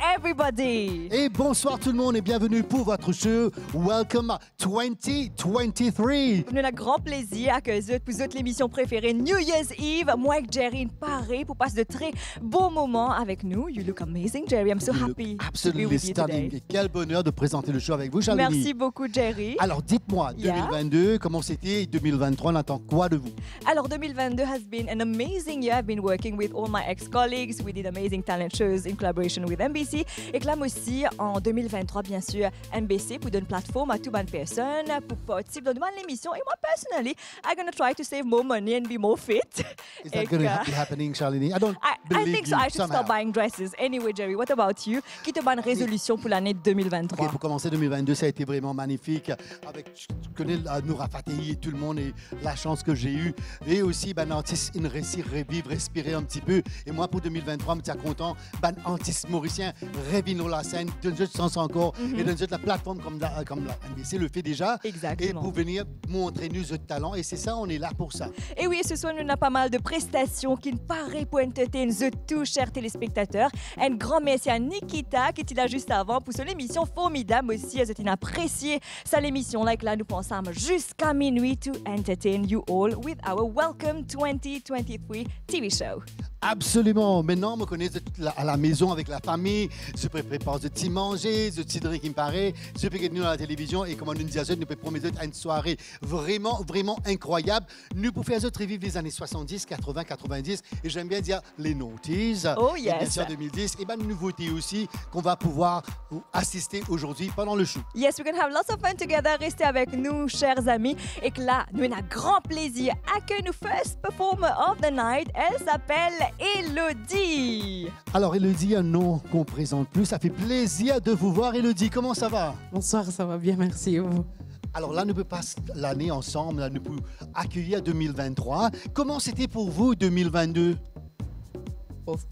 everybody. Et bonsoir tout le monde et bienvenue pour votre show Welcome 2023. Nous avons un grand plaisir à accueillir pour l'émission préférée New Year's Eve. Moi et Jerry, pareil pour passer de très beaux moments avec nous. You look amazing, Jerry. I'm so happy to be with you today. Et quel bonheur de présenter le show avec vous, Charlie. Merci beaucoup, Jerry. Alors, dites-moi, 2022, comment c'était? 2023, on attend quoi de vous? Alors, 2022 has been an amazing year. I've been working with all my ex-colleagues. We did amazing talent shows in collaboration with NBC. Et que là aussi, en 2023, bien sûr, NBC pour donner une plateforme à toutes les personnes pour participer dans l'émission. Et moi, personnellement, I'm going to try to save more money and be more fit. Is that going to be happening, Charlie? I think so. I should start buying dresses. Anyway, Jerry, what about you? Qui te bonne résolution pour l'année 2023? Okay, pour commencer, 2022, ça a été vraiment magnifique. Avec, je connais Noura Fateh et tout le monde et la chance que j'ai eue. Et aussi, artiste, une réussir, revivre, respirer un petit peu. Et moi, pour 2023, je suis content. Artiste mauricien, revivre la scène, de notre sens encore. Et de notre la plateforme comme la NBC le fait déjà. Exactement. Et pour venir montrer nos talents. Et c'est ça, on est là pour ça. Et oui, ce soir, nous avons pas mal de prestations qui nous paraissent pour entertainer tous, chers téléspectateurs. Un grand merci à Nikita qui était là juste avant pour son émission formidable aussi. Vous avez apprécié ça l'émission là. Là, nous pensons jusqu'à minuit to entertain you all with our Welcome 2023 TV show. Absolument. Maintenant, me connais à la maison avec la famille. Je prépare de petits manger, de petits drinks qui me paraît. Je peux être à la télévision et comme on nous dit, nous pouvons promettre une soirée vraiment, vraiment incroyable. Nous pouvons faire revivre les années 70, 80, 90 et j'aime bien dire les noughties. Oh et yes. bien sûr 2010. Et bien, une nouveauté aussi qu'on va pouvoir assister aujourd'hui pendant le show. Yes, we're going to have lots of fun together. Restez avec nous, chers amis. Et que là, nous avons un grand plaisir à accueillir nos first performer of the night. Elle s'appelle Elodie. Alors, Elodie, un nom qu'on présente plus. Ça fait plaisir de vous voir, Elodie. Comment ça va? Bonsoir, ça va bien, merci. Vous. Alors là, nous passons l'année ensemble. Là, nous pouvons accueillir 2023. Comment c'était pour vous, 2022? Pauvre.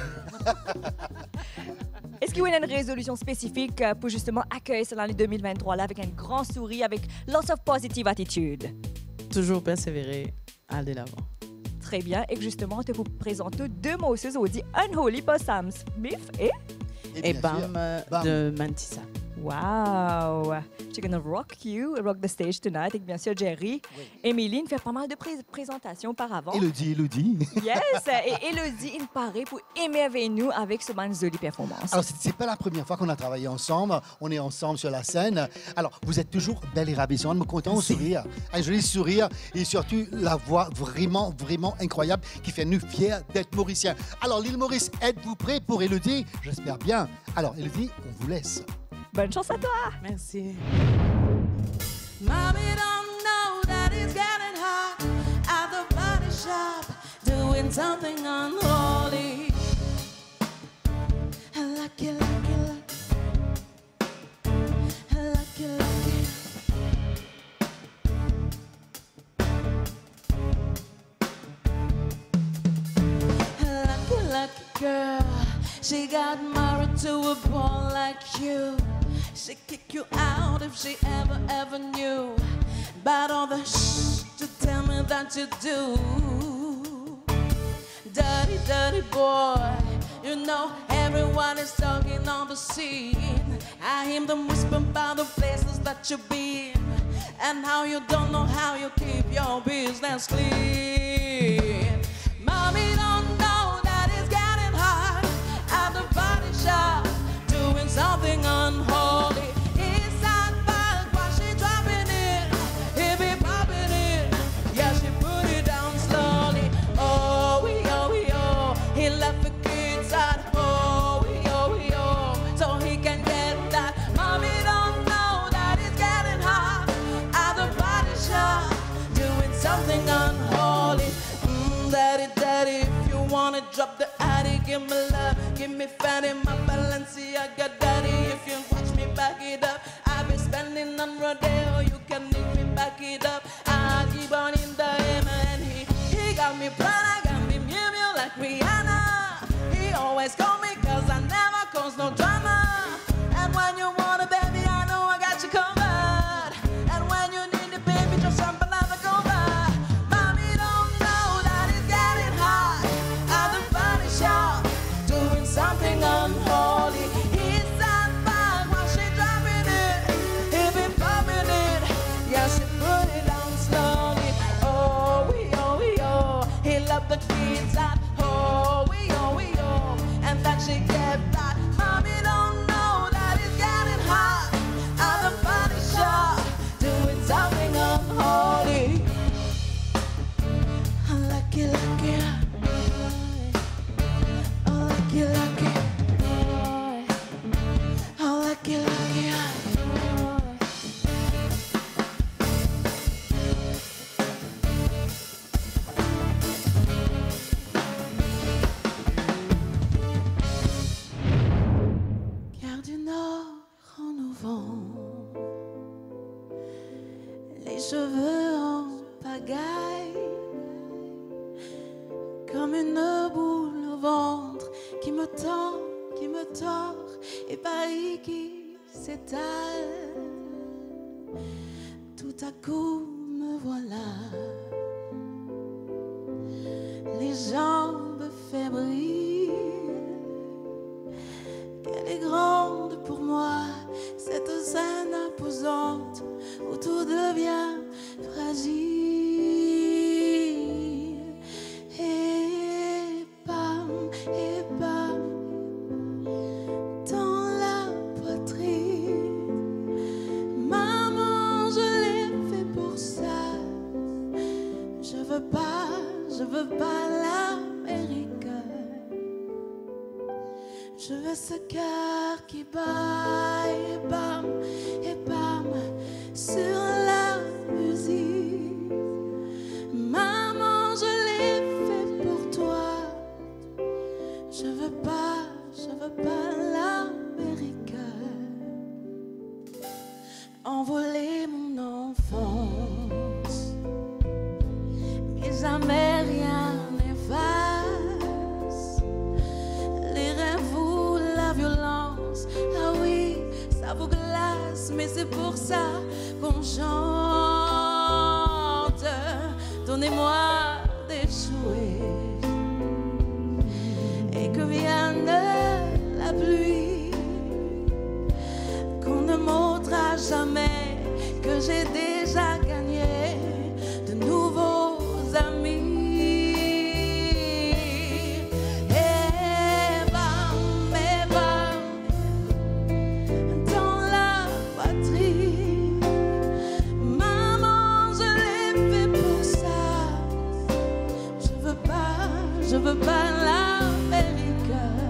Est-ce qu'il y a une résolution spécifique pour justement accueillir l'année 2023 là, avec un grand sourire, avec lots of positive attitude? Toujours persévérer, aller de l'avant. Très bien. Et justement, je vous présente deux mousseuses audits Unholy Possum Smith et Bam de Mantissa. Wow! She's gonna rock the stage tonight. Et bien sûr, Jerry. Oui. Émilie fait pas mal de présentations auparavant. Elodie. Yes! Et Elodie, il paraît pour émerveiller nous avec ce jolie performance. Alors, c'est pas la première fois qu'on a travaillé ensemble. On est ensemble sur la scène. Alors, vous êtes toujours belle et ravissante, me content au sourire. Un joli sourire et surtout la voix vraiment, vraiment incroyable qui fait nous fiers d'être mauriciens. Alors, l'île Maurice, êtes-vous prêts pour Elodie? J'espère bien. Alors, Elodie, on vous laisse. Bonne chance à toi! Merci. Mommy don't know that it's getting hot at the body shop, doing something unholy. Lucky. Lucky girl, she got married to a boy like you. She'd kick you out if she ever knew about all the shh to tell me that you do. Dirty boy, you know everyone is talking on the scene. I hear them whisper about the places that you've been and how you don't know how you keep your business clean. Mommy don't know that it's getting hot at the body shop, doing something unholy. It's that bag while she dropping it, he be popping it. Yeah, she put it down slowly. Oh, he left the kids at home. So he can get that. Mommy don't know that it's getting hot at the body shop, doing something unholy. Daddy, if you wanna drop the attic, give me love, give me fatty, my Balenciaga daddy. If you watch me back it up, I've been spending on rodeo. You can need me back it up. I keep on in the aim and he got me Prada, got me Mew like Rihanna. He always call me 'cause I never cause no drama. And when you want a baby, I know I got you covered. And when you need a baby, just jump another cover. Mommy don't know that it's getting hot at the body shop, doing something unholy. les cheveux en pagaille, comme une boule au ventre qui me tord, et Paris qui s'étale. Tout à coup me voilà, les jambes fébriles. Qu'elle est grande pour moi, cette scène imposante où tout devient fragile. Et bam, dans la poitrine. Maman, je l'ai fait pour ça. Je veux pas l'Amérique. Je veux ce cœur qui bat et bam, sur la musique. Maman, je l'ai fait pour toi. Je veux pas l'Amérique. Envoler mon enfance, mais jamais rien n'efface les rêves ou la violence. Ah oui, ça vous glace, mais c'est pour ça qu'on chante. Donnez-moi d'échouer et que vienne la pluie, qu'on ne montrera jamais que j'ai déjà gagné de nouveaux amis. Et bam, dans la poitrine. Maman, je l'ai fait pour ça. Je veux pas l'Amérique.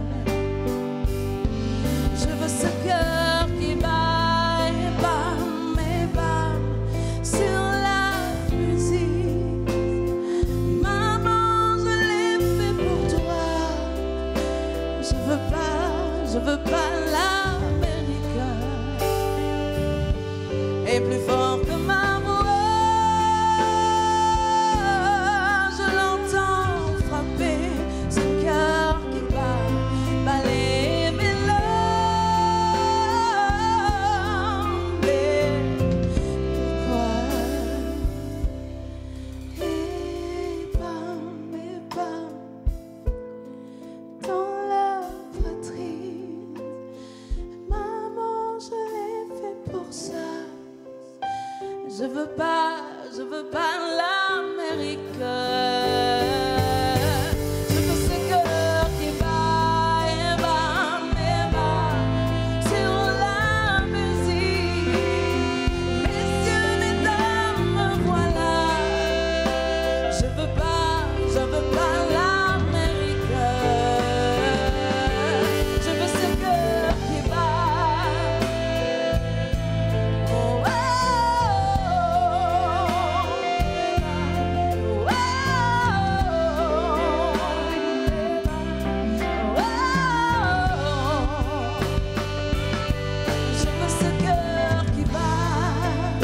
Je veux ce cœur qui bat et bam, sur la musique. Maman, je l'ai fait pour toi. Je veux pas l'Amérique. Et plus fort que ma voix, je l'entends frapper ce cœur qui bat les mélodies. Mais pourquoi? Et bam, dans la poitrine. Maman, je l'ai fait pour ça. Je veux pas l'Amérique. Je veux ce cœur qui bat et bam, sur la musique. Messieurs, mesdames, me voilà. Je veux pas l'Amérique. Je veux ce cœur qui bat. Oh, oh, je veux ce cœur qui bat.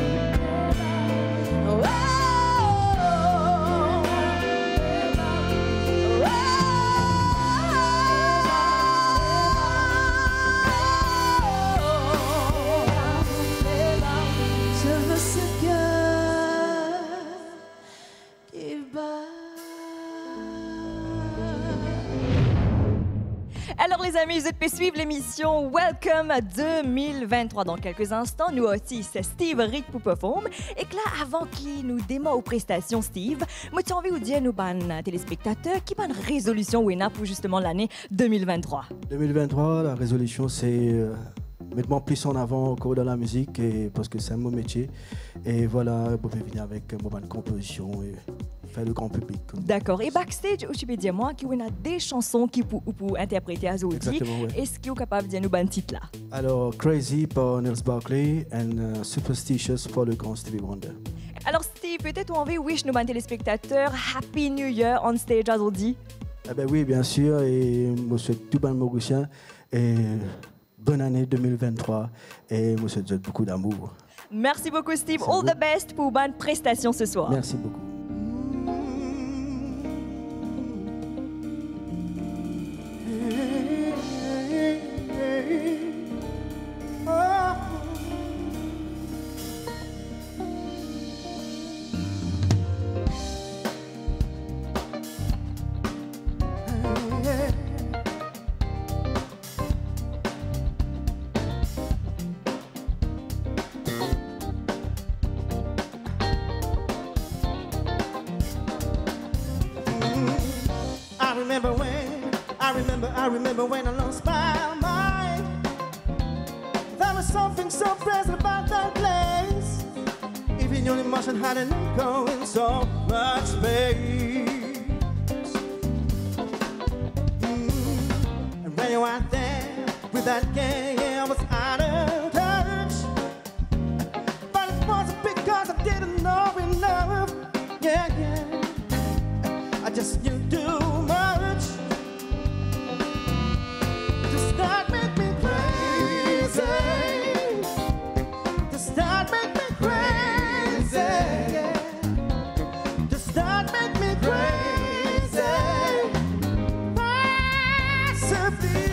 Oh, je veux ce cœur qui bat. Alors les amis, vous pouvez suivre l'émission Welcome 2023 dans quelques instants. Nous aussi, c'est Steve Rick pour performer. Et que là, avant qu'il nous démarre aux prestations, Steve, moi j'ai envie de vous dire nous ban téléspectateurs qui ban résolution Wena pour justement l'année 2023. 2023, la résolution c'est mettre moi plus en avant encore dans la musique et, parce que c'est mon métier. Et voilà, vous pouvez venir avec mon bonne composition et faire le grand public. D'accord. Et backstage, je peux dire moi qu'il y a des chansons qui pour interpréter à Zodi. Exactement, ouais. Est-ce que vous êtes capable de dire nous ban titre là? Alors, Crazy par Nils Barclay et Superstitious pour le grand Stevie Wonder. Alors Steve, peut-être on veut wish nous ban téléspectateurs Happy New Year on stage à Zodi. Eh ben oui, bien sûr, et je souhaite tout bon Mauricien et bonne année 2023 et je souhaite beaucoup d'amour. Merci beaucoup, Steve. All the best pour bonne prestation ce soir. Merci beaucoup. I remember when I lost my mind. There was something so present about that place. Even your emotion had an echo in so much space. And when you were there with that gang, yeah, I was out of touch. But it wasn't because I didn't know enough. Yeah, yeah, I just knew too much. That make me crazy. Does that make me crazy? Does that make me crazy? Possibly.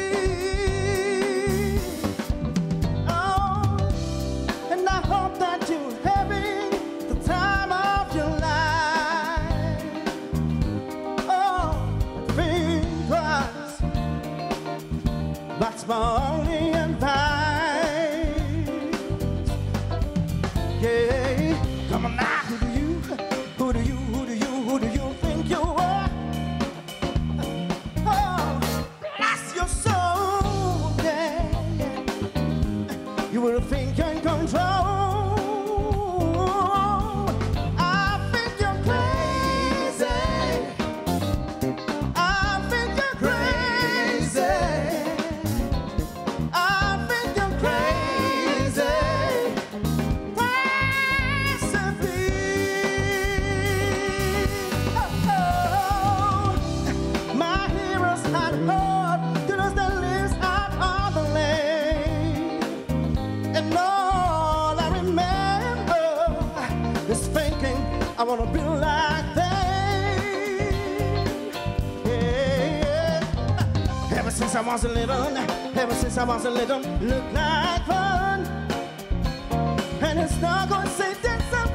Oh, and I hope that you're having the time of your life. Oh, think twice. That's my only advice. Yeah, come on now. Who do you think you are? Oh, bless your soul. Yeah, yeah. You will think you're in control. I think you're crazy. I think you're crazy. I wanna be like they. Yeah. Ever since I was a little, look like fun. And it's not gonna say that I'm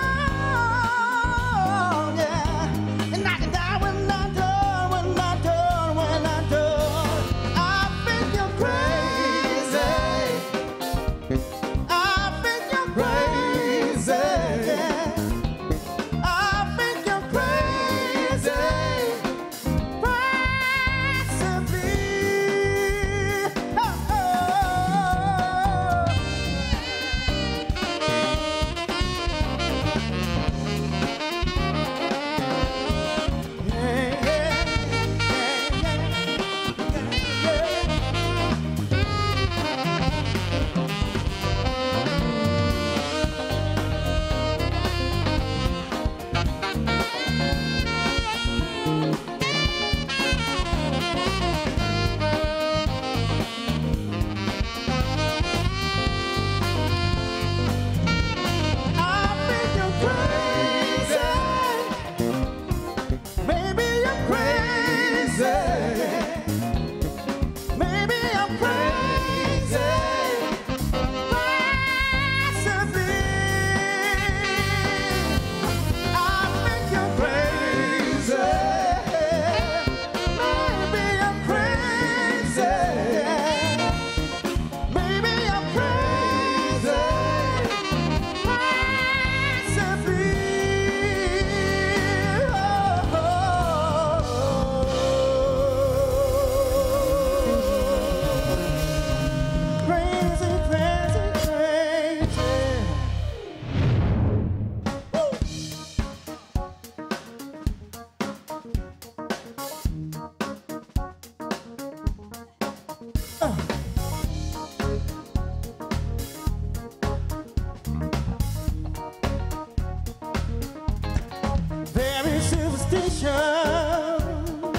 gone. Yeah. And I can die when I'm done, when I'm done, when I'm done. I think you're crazy. I think you're crazy. Yeah.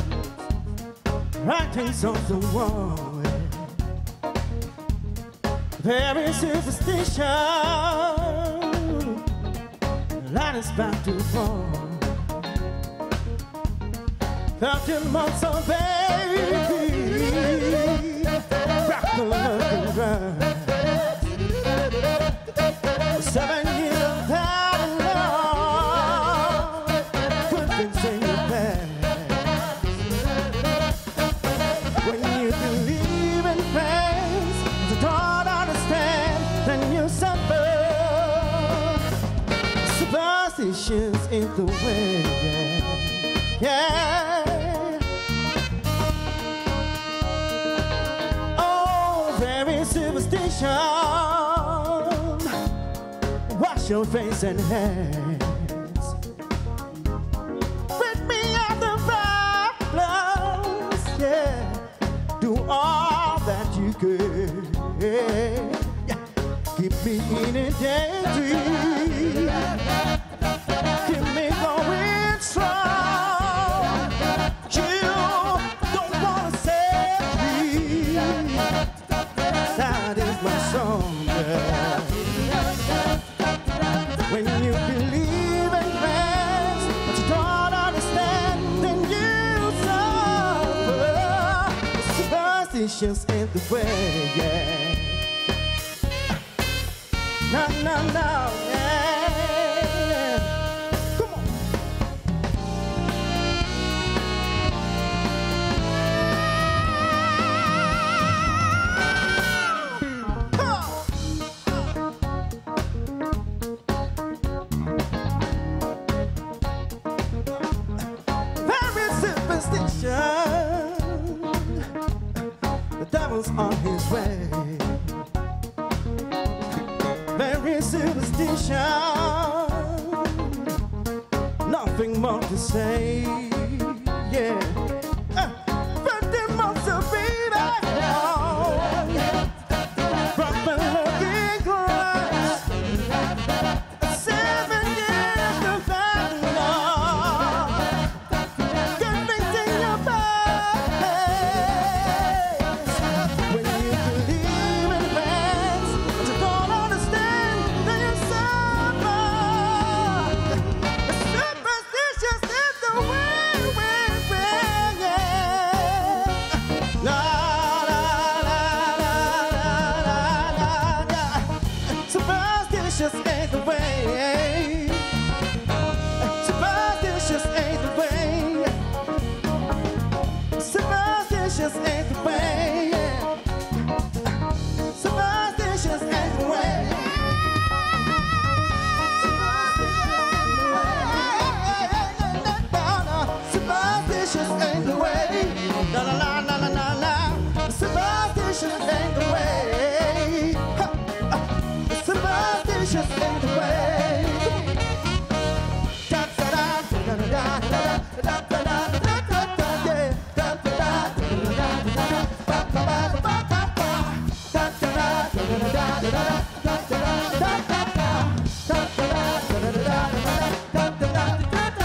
Writings on the wall. very superstition. Light is about to fall. 13 months of baby, rock the looking ground. 7 years of having love, couldn't say your past. When you believe in friends, the don't understand, then you suffer. Superstitions in the way, yeah. Oh, very superstition. Wash your face and hands. Rid me of the problems, yeah. Do all that you can, yeah. Keep me in a daydream. Keep me going strong. You don't wanna set me. That is my song, girl. When you believe in friends, but you don't understand, then you suffer. Superstitions in the way, yeah. No, no, no, yeah. Come on. Very superstition. The devil's on his way. Very superstition. Nothing more to say. Yeah. 20 months of baby. From the looking glass. 7 years of bad love. Good things in your face. When you believe in friends, but you don't understand, then you suffer. Superstitious is the way, yeah. La, la, la, la, la, la, la, la. Superstitious ain't the way. Superstitious ain't the way. Superstitious ain't the way. Superstitious ain't the way. Superstitious ain't the way. La la la la la la la. Superstitious ain't the way. Superstitious ain't the way. Da da da da da da da da da da da da, yeah. Da da da da da da da ba ba ba ba ba ba. Da da da da da da da da da da da da da. Da da da da da da da da da da da.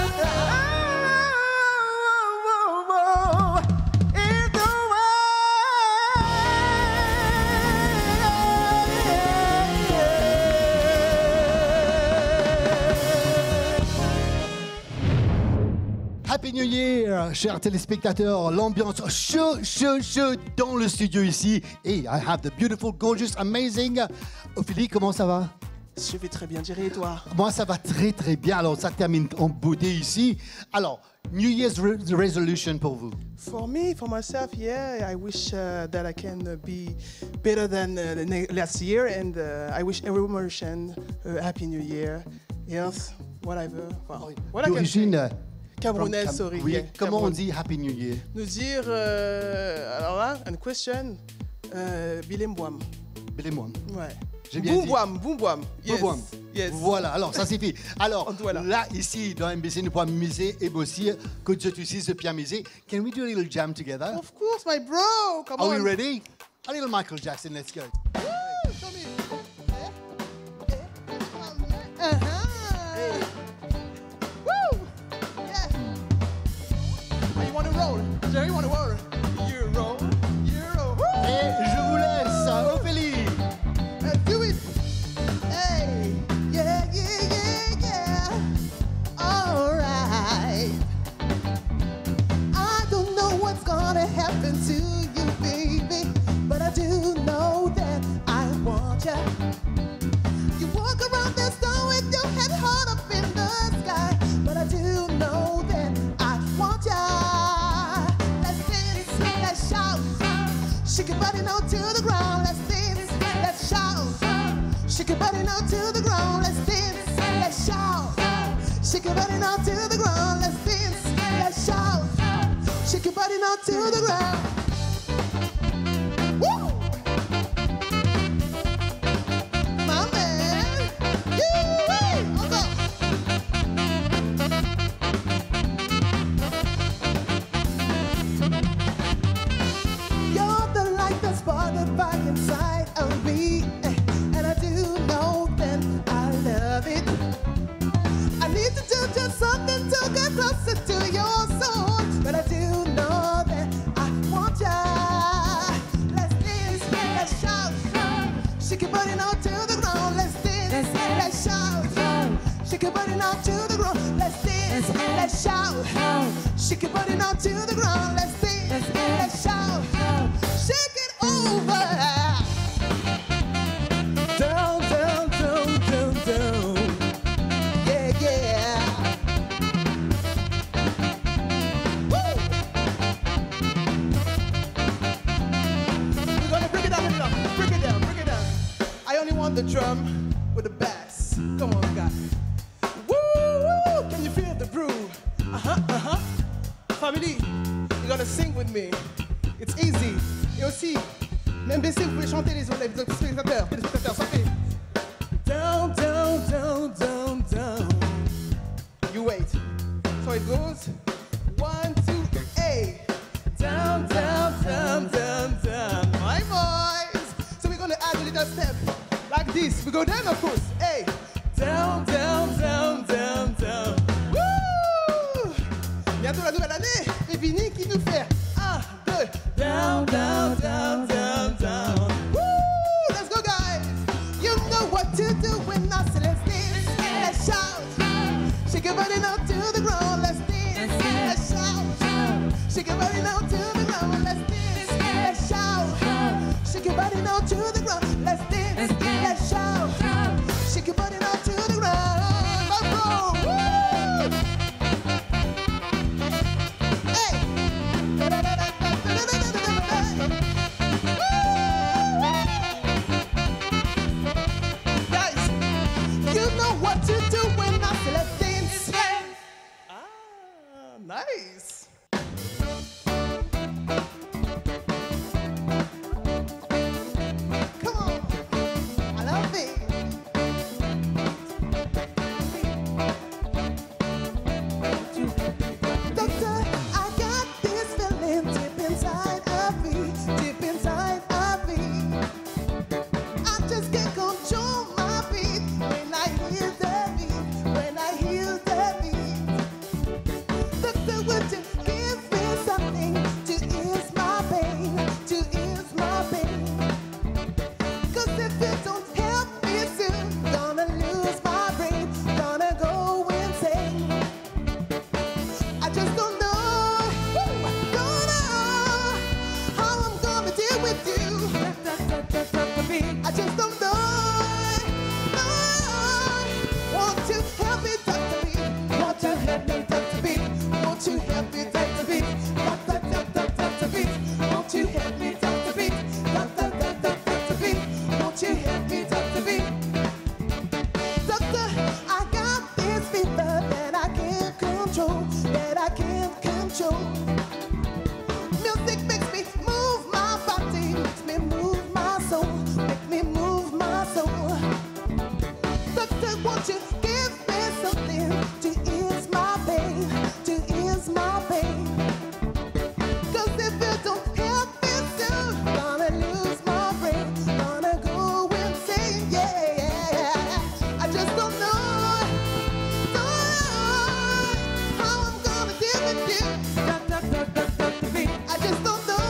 Happy New Year, chers téléspectateurs. L'ambiance chaud dans le studio ici. Et I have the beautiful, gorgeous, amazing. Ophélie, comment ça va? Je vais très bien, Jerry, et toi? Moi, ça va très bien. Alors, ça termine en beauté ici. Alors, New Year's resolution pour vous? For me, for myself, yeah, I wish that I can be better than last year, and I wish every Mauritian Happy New Year, health, whatever. Enfin, voilà D'origine Camerounaise, sorry. Oui, yeah, comment on Cameroun. dit Happy New Year? Nous dire, alors là, une question, Bilembouam. Bélémoine. Ouais. J'ai bien dit. Boum, yes. Boum. Yes. Voilà, alors ça suffit. Alors, Voilà. là, ici, dans MBC, nous pouvons miser et bosser, que tu aussi se bien miser. Can we do a little jam together? Of course, my bro, come Are on. we ready? A little Michael Jackson, let's go. Woo, show me. Uh-huh. Woo! Yeah. You want to roll? Jerry, you want to roll? You roll. Woo! Et je vous laisse, Ophélie. body now to the ground. Let's dance, let's shout. Shake your body now to the ground. Let's dance, let's shout. Shake your body now to the ground. Let's dance, let's shout. Shake your body now to the ground. Woo! My man, you're the light that's sparked back inside of me, and I do know that I love it. I need to do just something to get closer to your soul, but I do know that I want ya. Let's dance, let's shout, shake your body now to the ground. Let's dance, let's shout, shake your body now to the ground. Let's dance, let's shout, shake your body now to the ground. Let's dance, let's shout, shake it over. Down, down, down, down, down. Yeah, yeah. Woo! We're gonna break it down, break it down, break it down. I only want the drum with the bass. Come on, guys. Woo, woo! Can you feel the groove? Family, you're gonna sing with me. It's easy. Et aussi, même baisser, vous pouvez chanter les spectateurs. Ça fait down, down, down, down, down. You wait. So it goes 1, 2, A. Down, down, down, down, down. My boys. So we're gonna add a little step like this. We go down, of course. A. Down, down, down, down, down. Woo! Bientôt la nouvelle année. Et Vini qui nous fait 1, 2. Down, down, down, down, down. Woo! Let's go, guys. You know what to do when I say let's dance, let's shout. Shake your body now to the ground. Let's dance, let's shout. Shake your body now to the ground. Let's dance, let's shout. Shake your body now to the ground. Let's dance, let's shout. Shake your body now to the ground. Woo! Hey! Guys, you know what to do when I say let's dance. Ah, nice. Come on, I love it. Doctor, I got this feeling deep inside of me, deep inside of me. I just can't control my beat when I hear the beat, when I hear the beat. Doctor, would you give me something to ease my pain, to ease my pain? 'Cause if you don't help me soon, gonna lose my brain, gonna go insane. I just don't know, don't know how I'm gonna deal with you. I just don't know, won't you help me, Dr. B? Won't you help me, Dr. B? Won't you help me, Dr. B? Dr. B? Won't you help me, Dr. B? Dr. B? Won't you help me, Dr. B? Doctor, I got this fever that I can't control, that I can't control. Music makes me move my body, makes me move my soul, make me move my soul. Doctor, won't you give me something to ease my pain, to ease my pain? 'Cause if you don't help me soon, gonna lose my brain, gonna go insane, yeah. I just don't know how I'm gonna deal with you. I just don't know.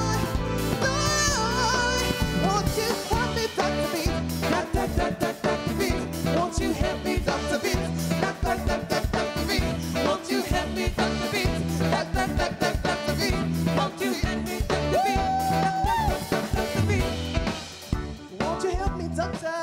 Won't you help me, Dr. B? Dr. B? Won't you help me, Dr. B? Dr. B? Won't you help me, Dr. B? Dr. B? Won't you help me, Dr. B? Dr. B? Won't you help me, Doctor?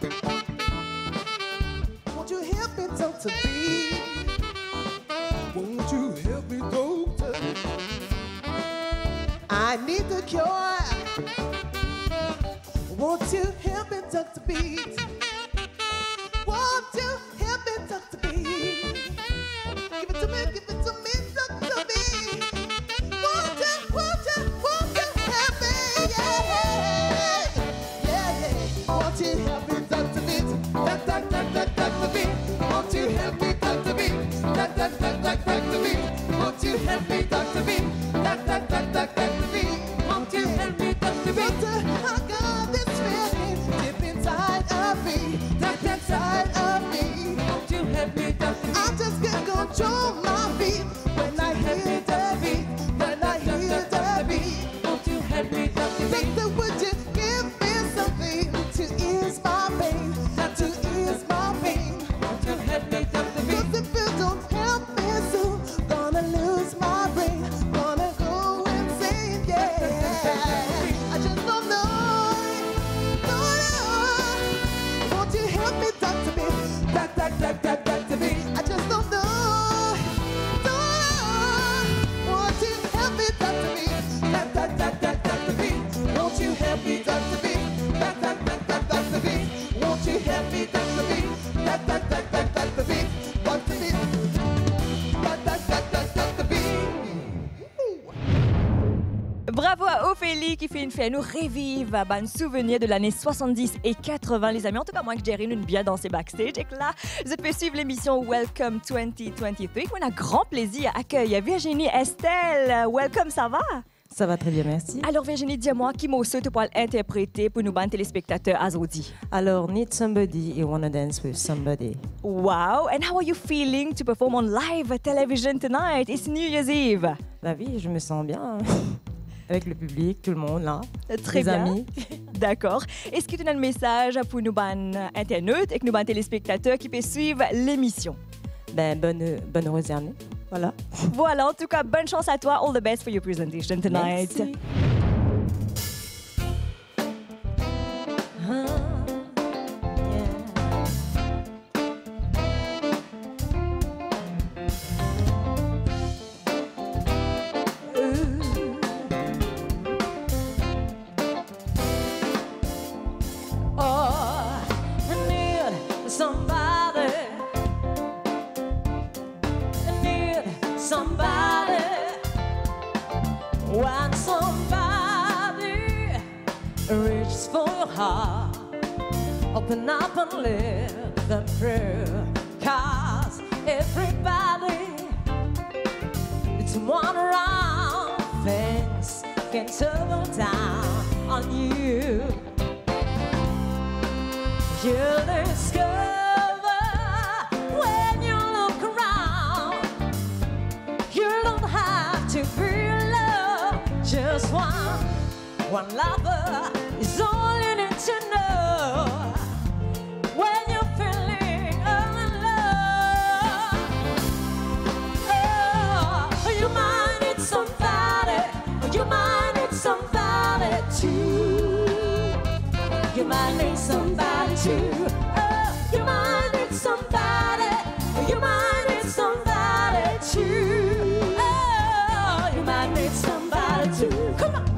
Won't you help me, Dr. B? Won't you help me, Doctor? I need the cure. Won't you help me duck the beat? Won't you help me duck the beat? Give it to me, duck the beat. Won't you help me? Yeah, yeah, yeah. Won't you help me duck the beat? Duck the beat. Won't you help me duck the beat? Duck the beat. Won't you help me duck the beat? Duck the beat. Won't you help me duck the beat? I got this feeling deep inside of me, deep inside of me. Won't you help me duck the beat? I just can't control my feet when I hear the beat, when I hear the beat. Won't you help me duck the beat? Doctor, would you give me something to ease my pain, to ease my pain? Won't you help me duck the beat? 'Cause if you don't help me soon, gonna lose my brain, gonna go insane, yeah. I just don't know, no. Won't you help me talk to me? Talk to me. I just don't know, no. Won't you help me talk to me? Talk to me. Won't you help me talk to me? Talk to me. Won't you help me talk to me? Talk to me. Talk to me. Bravo à Ophélie qui fait une fête nous revive un souvenir de l'année 70 et 80, les amis. En tout cas, moi que Jerry nous bien dansé backstage. Et que là, vous êtes fait suivre l'émission Welcome 2023. On a grand plaisir à accueillir Virginie Estelle. Welcome, ça va? Ça va très bien, merci. Alors Virginie, dis-moi, qui morceau tu pourras interpréter pour nous, ban téléspectateurs aujourd'hui? Alors, Need Somebody et Wanna Dance With Somebody. Wow, and how are you feeling to perform on live television tonight? It's New Year's Eve. Bah oui, je me sens bien. Avec le public, tout le monde là. Très les bien. amis. D'accord. Est-ce que tu as un message pour nous, ban internautes et que nous, ban téléspectateurs qui peuvent suivre l'émission? Ben, bonne heureuse année. Voilà. Voilà, en tout cas, bonne chance à toi. All the best for your presentation tonight. Merci. When somebody reaches for your heart, open up and let them through. 'Cause everybody it's one around, things can tumble down on you. You'll discover when you look around, you don't have to be alone. Just one lover is all you need to know. When you're feeling all alone, oh, you might need somebody, you might need somebody too. You might need somebody too. Oh, you might need somebody, you might need somebody too. Oh, you might need somebody too. Come on.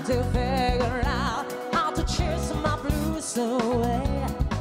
to figure out how to chase my blues away.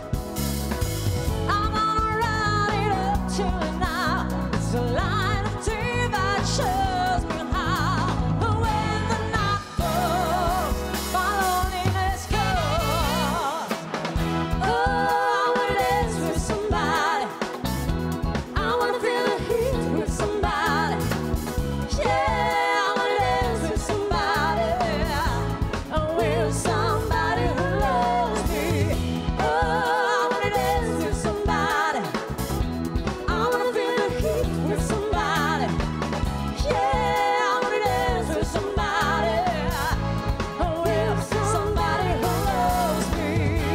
I'm gonna ride it up to now. It's a line of tears that shows me how. When the night falls, my loneliness goes. Oh, I wanna dance with somebody. I wanna feel the heat with somebody. Yeah, I wanna dance with somebody. With somebody who loves me. Oh, I wanna dance with somebody. I wanna feel the heat with somebody. Yeah, I wanna dance with somebody. With somebody who loves me.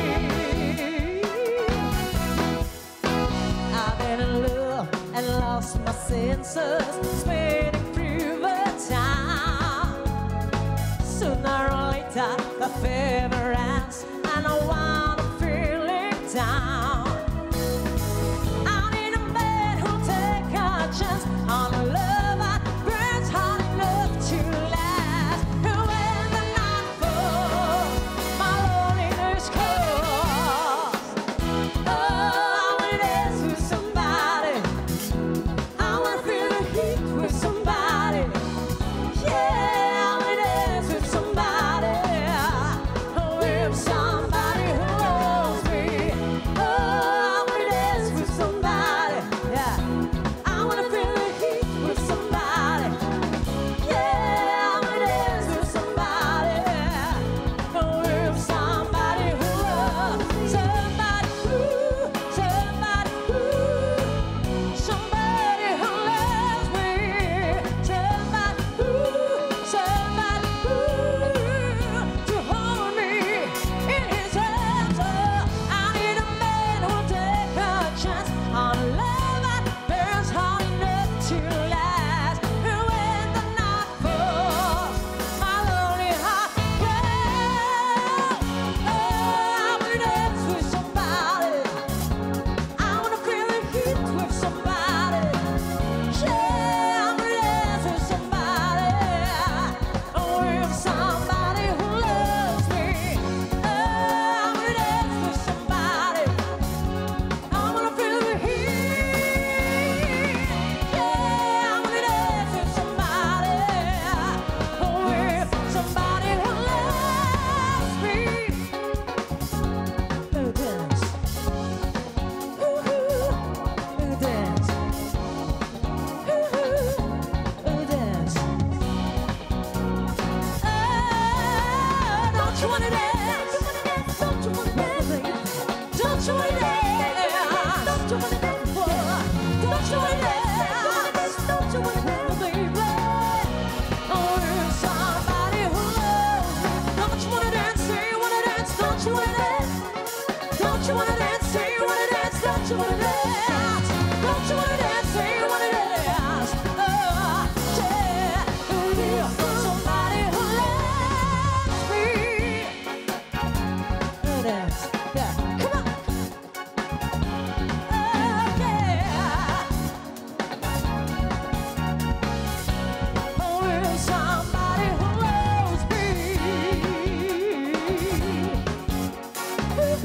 I've been in love and lost my senses, spinning through the time. Sooner or later, the fever ends, and I wanna feel it down. I need a man who'll take a chance on a love that burns hot enough to last. And when the night falls, my loneliness calls. Oh, I wanna dance with somebody. I wanna feel the heat with somebody. Yeah, I wanna dance with somebody. With somebody who loves me. Oh, I wanna dance with somebody. Yeah, I wanna feel the heat with somebody. Yeah, I wanna dance with somebody. With somebody who loves somebody who, somebody who, somebody who loves me. Somebody who, to hold me in his arms. Oh, I need a man who'll take a chance on a love that burns hot enough to last. And when the night falls, my lonely heart cries. Oh, I wanna dance with somebody. I wanna feel the heat with somebody. Yeah, I wanna dance with somebody. With somebody who loves me. Oh, I wanna dance with somebody. I wanna feel the heat. Yeah, I wanna dance with somebody. With somebody who loves me. Oh, dance. Ooh, dance. Ooh, dance. Don't you wanna dance? Don't you wanna dance? Don't you wanna dance? Don't you wanna dance? Don't you wanna dance? Don't you wanna dance, baby? Oh, you're somebody who loves me. Don't you wanna dance? Say you wanna dance. Don't you wanna dance? Don't you wanna dance? Say you wanna dance. Don't you wanna dance? Don't you wanna dance? Say you wanna dance. Oh, yeah. You're somebody who loves me. Dance. Yeah. Come on. Oh, yeah. Oh, you're somebody who loves me. Ooh.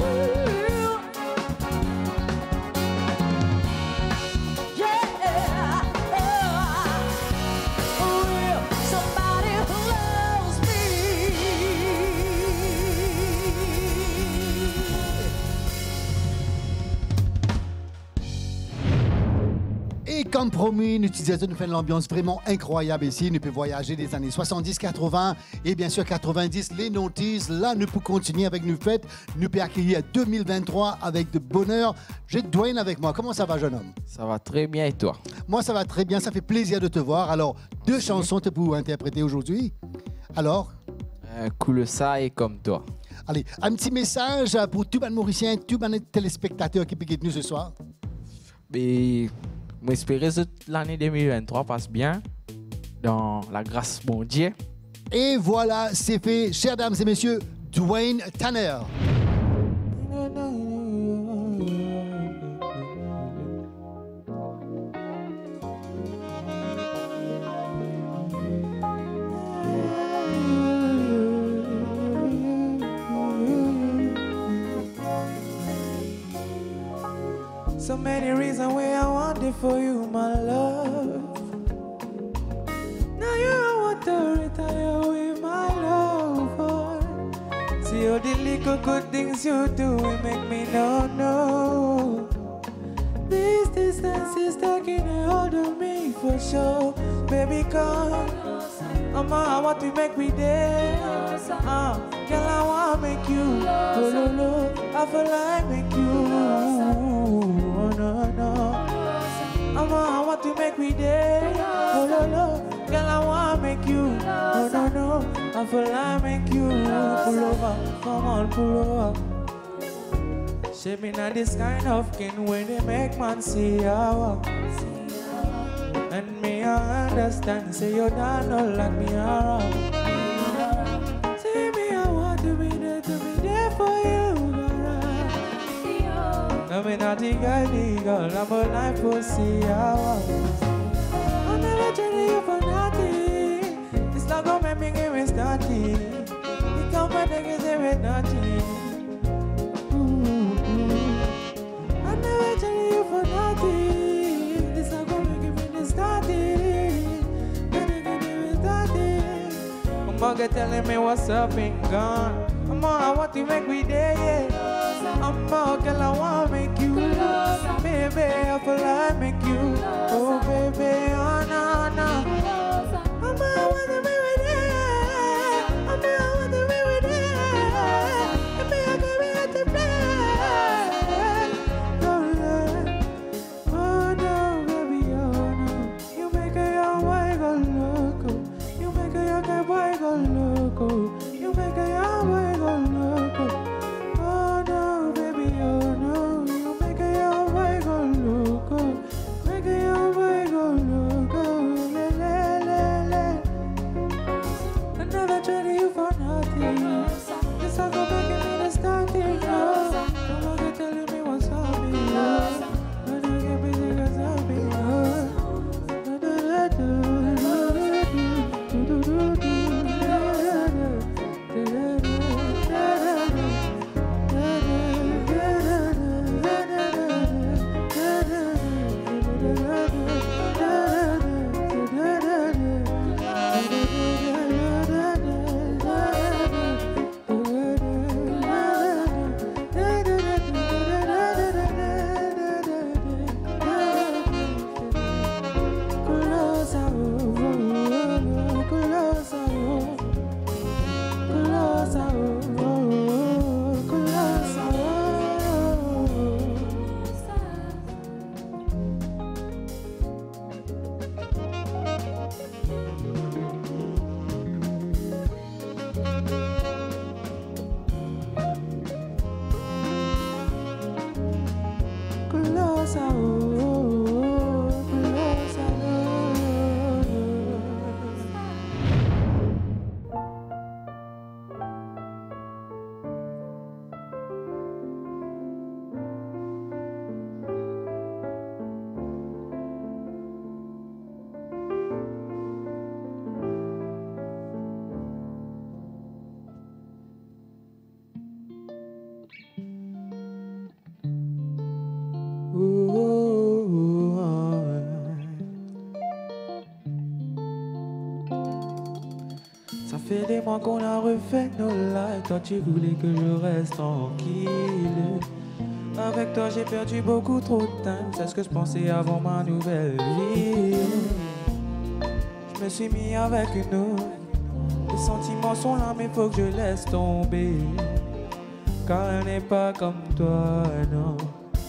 Et comme promis, nous utilisons une l'ambiance vraiment incroyable ici. Nous pouvons voyager des années 70, 80 et bien sûr 90, les notices. Là, nous pouvons continuer avec nos fêtes. Nous pouvons accueillir 2023 avec de bonheur. J'ai Dwayne avec moi. Comment ça va, jeune homme? Ça va très bien et toi? Moi, ça va très bien. Ça fait plaisir de te voir. Alors, deux chansons pour interpréter aujourd'hui. Alors? Cool ça et comme toi. Allez, un petit message pour tout le Mauricien, tout le téléspectateur qui peut nous ce soir. Et moi, j'espère que l'année 2023 passe bien dans la grâce de mon Dieu. Et voilà, c'est fait. Chers dames et messieurs, Dwayne Tanner. So many reasons why I want it for you, my love. Now you don't want to retire with my love, boy. See all the little good things you do, it make me no. This distance is taking a hold of me for sure. Baby, come. I want to make me there. Girl, I want to make you. Oh, I feel like make you. Oh, no. I want to make me there. Oh, girl, I want to make you. Oh, no. I feel like make you. Pull over. Come on, pull over. Shaping at this kind of skin where they make man see how. And me I understand, say you don't know like me around. Say me I want to be there for you, alright. I'm not the girl, I'm a life for see how. I'll never tell you for nothing. It's not gonna make me give me starting. You come back and give me nothing. I'll never tell you for nothing. This not gonna make me started. Mama telling me what's up and gone. Mama, I want to make me there, yeah. Mama, girl, I want to make you. Baby, I feel like make you. Oh, baby, oh, no. Mama, I want to make me there. Mama, I want to make me there. Baby, I can be at the bed. Oh, no, baby, oh, no. You make a young boy go loco. You make a young boy go loco. You make a young boy go loco. Oh, no, baby, oh, no. You make a young boy go loco. Make a young boy go loco. Le, le, le, le. I never tried you for nothing. This all go back in the starting. Don't forget telling me what's happening. When you get busy, cause I'll be Ça fait des mois qu'on a refait nos lives. Toi tu voulais que je reste tranquille. Avec toi j'ai perdu beaucoup trop de temps. C'est ce que je pensais avant ma nouvelle vie. Je me suis mis avec une autre. Les sentiments sont là mais faut que je laisse tomber. Car elle n'est pas comme toi, non.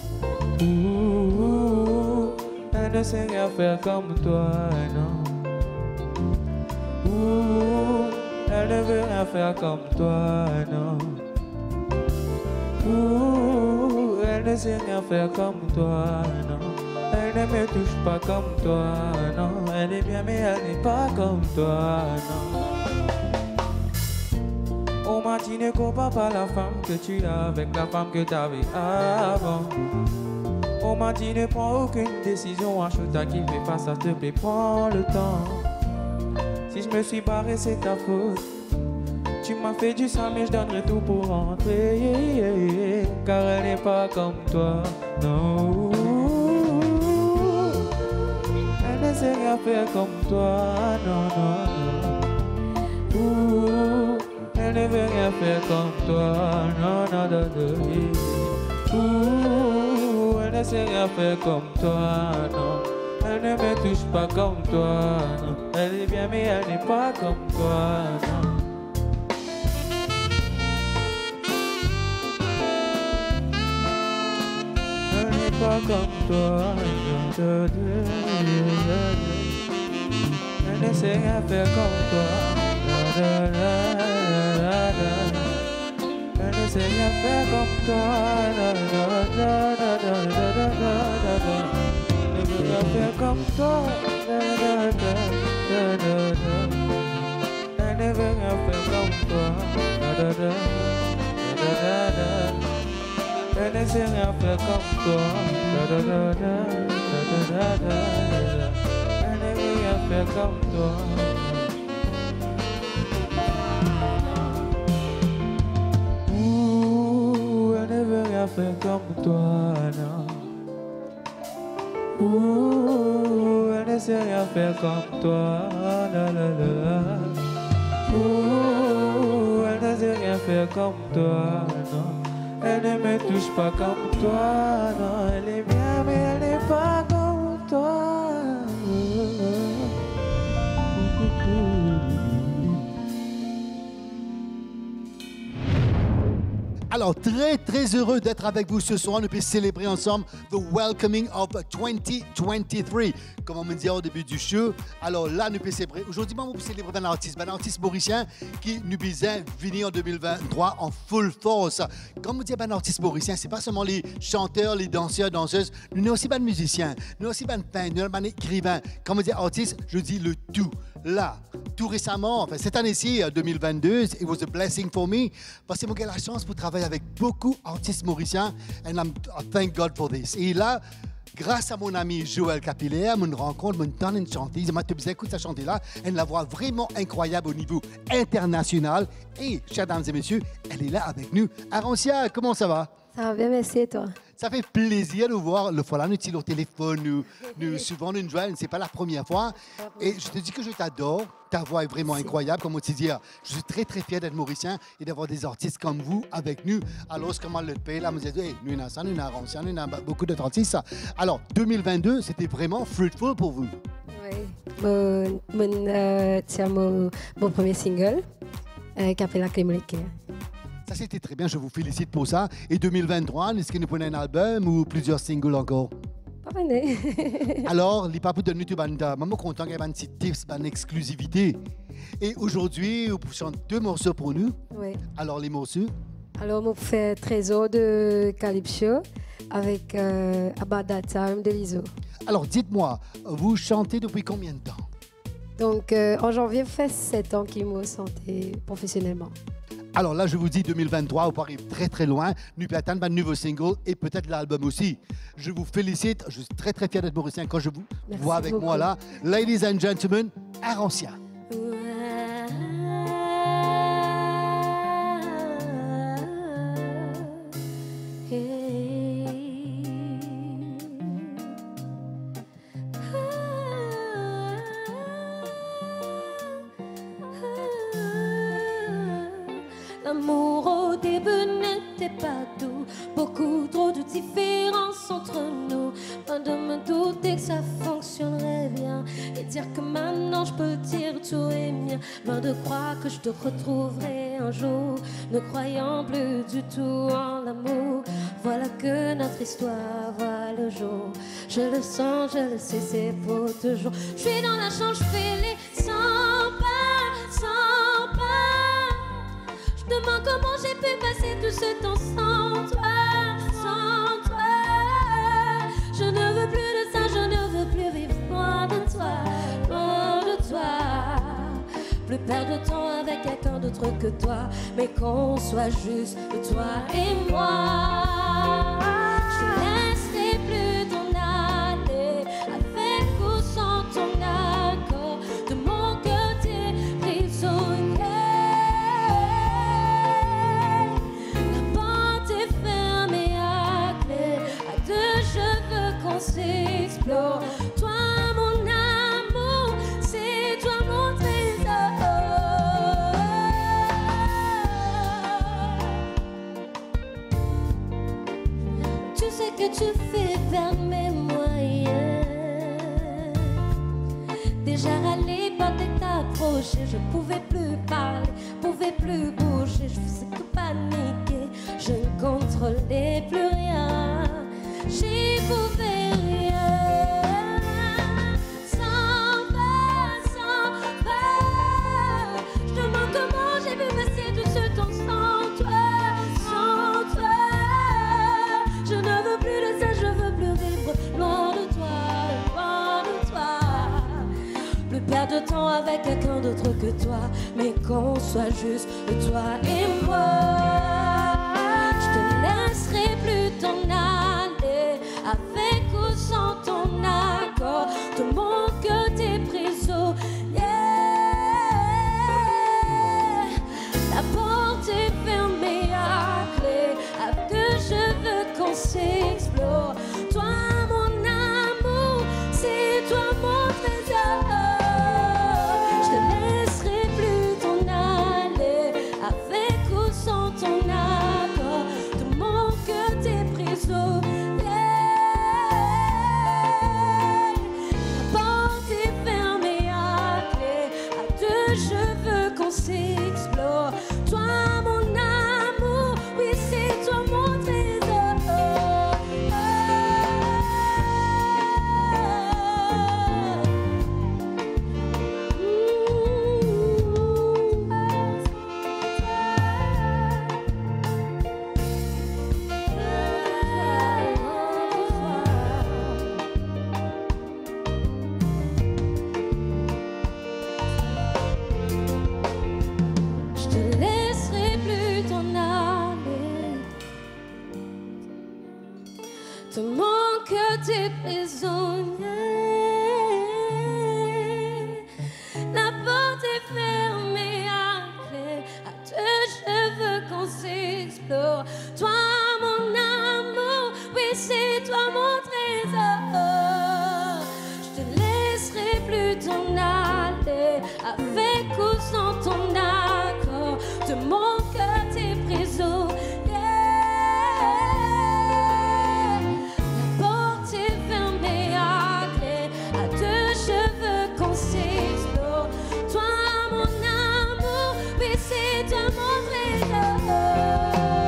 Elle ne sait rien faire comme toi, non. Elle ne veut rien faire comme toi, non. Elle ne sait rien faire comme toi, non. Elle ne me touche pas comme toi, non. Elle est bien mais elle n'est pas comme toi, non. On m'a dit ne compare pas la femme que tu as avec la femme que t'avais avant. On m'a dit ne prends aucune décision à chaud à qui fait face, ça te plaît, prends le temps. Si je me suis barré, c'est ta faute. Tu m'as fait du sang, mais je donnerai tout pour rentrer. Car elle n'est pas comme toi, non. sait rien faire comme toi, non, non, non. Ouh, elle ne veut rien faire comme toi, non, non, non, non. Ouh, elle ne sait rien faire comme toi, non. Elle ne me touche pas comme toi, non. Elle est bien mais elle n'est pas comme toi, non. Elle n'est pas comme toi, non. Elle ne sait rien faire comme toi. Elle ne sait rien faire comme toi. Elle ne veut rien faire comme toi. Elle ne veut rien faire comme toi. Elle ne sait rien faire comme toi. Elle ne veut rien faire comme toi. Ouh, elle ne veut rien faire comme toi, non. Ouh, elle ne sait rien faire comme toi, la la la. Ouh, elle ne sait rien faire comme toi, non. Elle ne me touche pas comme toi, non. Elle est bien, mais elle n'est pas comme toi. Alors, très heureux d'être avec vous ce soir. Nous puissions célébrer ensemble the welcoming of 2023. Comme on me dit au début du show. Alors là, nous puissions célébrer. Aujourd'hui, nous puissions célébrer un artiste mauricien qui nous puisait venir en 2023 en full force. Comme on dit un artiste mauricien, ce n'est pas seulement les chanteurs, les danseurs, danseuses. Nous sommes aussi des musiciens, nous sommes aussi des peintres, nous sommes des écrivains. Comme on dit artiste, je dis le tout. Là, tout récemment, enfin cette année-ci, 2022, it was a blessing for me parce que j'ai eu la chance pour travailler avec beaucoup d'artistes mauriciens and I thank God for this. Et là, grâce à mon ami Joël Capillaire, mon rencontre, mon donne une chanteuse, m'a dit écoute cette chanteuse-là, elle la voix vraiment incroyable au niveau international. Et, chers dames et messieurs, elle est là avec nous. Arancia, comment ça va? Ça va bien, merci et toi? Ça fait plaisir de vous le voilà, nous sommes au téléphone, nous souvent nous joignons, ce n'est pas la première fois. Et je te dis que je t'adore, ta voix est vraiment incroyable, comme on te dit. Je suis très fier d'être mauricien et d'avoir des artistes comme vous avec nous. Alors, comment le pays là, me dit, hey, nous avons ça, nous avons ça, nous avons beaucoup d'artistes. Alors, 2022, c'était vraiment fruitful pour vous. Oui, c'est mon premier single qui s'appelle La Clé moléculaire. Ça, c'était très bien, je vous félicite pour ça. Et 2023, est-ce que nous prenons un album ou plusieurs singles encore? Pas venez. Alors, les papous de YouTube, je suis content qu'il y ait un petit tips, une exclusivité. Et aujourd'hui, vous chantez 2 morceaux pour nous. Oui. Alors, les morceaux? Alors, on fait Trésor de Calypso avec About That Time de Lizzo. Alors, dites-moi, vous chantez depuis combien de temps? Donc, en janvier, ça fait 7 ans qu'il m'a chanté professionnellement. Alors là, je vous dis 2023, on peut arriver très loin. Nous pouvons attendre un nouveau single et peut-être l'album aussi. Je vous félicite. Je suis très fier d'être mauricien quand je vous vois avec beaucoup. moi là. Ladies and gentlemen, Arancia. L'amour au début n'était pas doux, beaucoup trop de différences entre nous. Pas de me douter que ça fonctionnerait bien et dire que maintenant je peux dire tout est mien. Loin de croire que je te retrouverai un jour, ne croyant plus du tout en l'amour. Voilà que notre histoire voit le jour. Je le sens, je le sais, c'est pour toujours. Je suis dans la chambre, je fais les 100 pas, 100 pas. Je me demande comment j'ai pu passer tout ce temps sans toi, sans toi. Je ne veux plus de ça, je ne veux plus vivre loin de toi, loin de toi. Plus perdre de temps avec quelqu'un d'autre que toi, mais qu'on soit juste toi et moi. Je te laisserai plus t'en aller, avec ou sans ton accord. De mon côté, prisonnier. On s'explore, toi mon âme que tu fais vers mes moyens. Déjà râlé par tes t'approcher, je pouvais plus parler, pouvais plus bouger, je faisais que paniquer, je ne contrôlais plus rien, j'y pouvais rien. Sans peur, je te demande comment j'ai pu passer tout ce temps sans toi. Je ne veux plus de ça, je veux plus vivre loin de toi, loin de toi. Plus perdre de temps avec quelqu'un d'autre que toi, mais qu'on soit juste toi et moi. Je te laisserai plus t'en aller, avec ou sans ton accord. Tout mon cœur t'es prisonnier. La porte est fermée à clé, avec que je veux qu'on s'explore. Toi mon amour, c'est toi mon trésor. Je te laisserai plus t'en aller, avec ou sans ton accord. Tout mon cœur t'es prisonnier. La porte est fermée à clé, à deux je veux qu'on s'explore. Toi mon amour, oui c'est toi mon trésor. Je te laisserai plus t'en aller. Tout mon cœur t'es prisonnier. La porte est fermée à clé, à deux je veux qu'on s'explore. Toi mon amour, oui c'est toi mon trésor. Je te laisserai plus t'en aller, avec ou sans ton accord. De mon cœur t'es prisonnier. La porte est fermée à clé, à deux je veux qu'on s'explore. Toi mon amour, oui c'est toi mon trésor.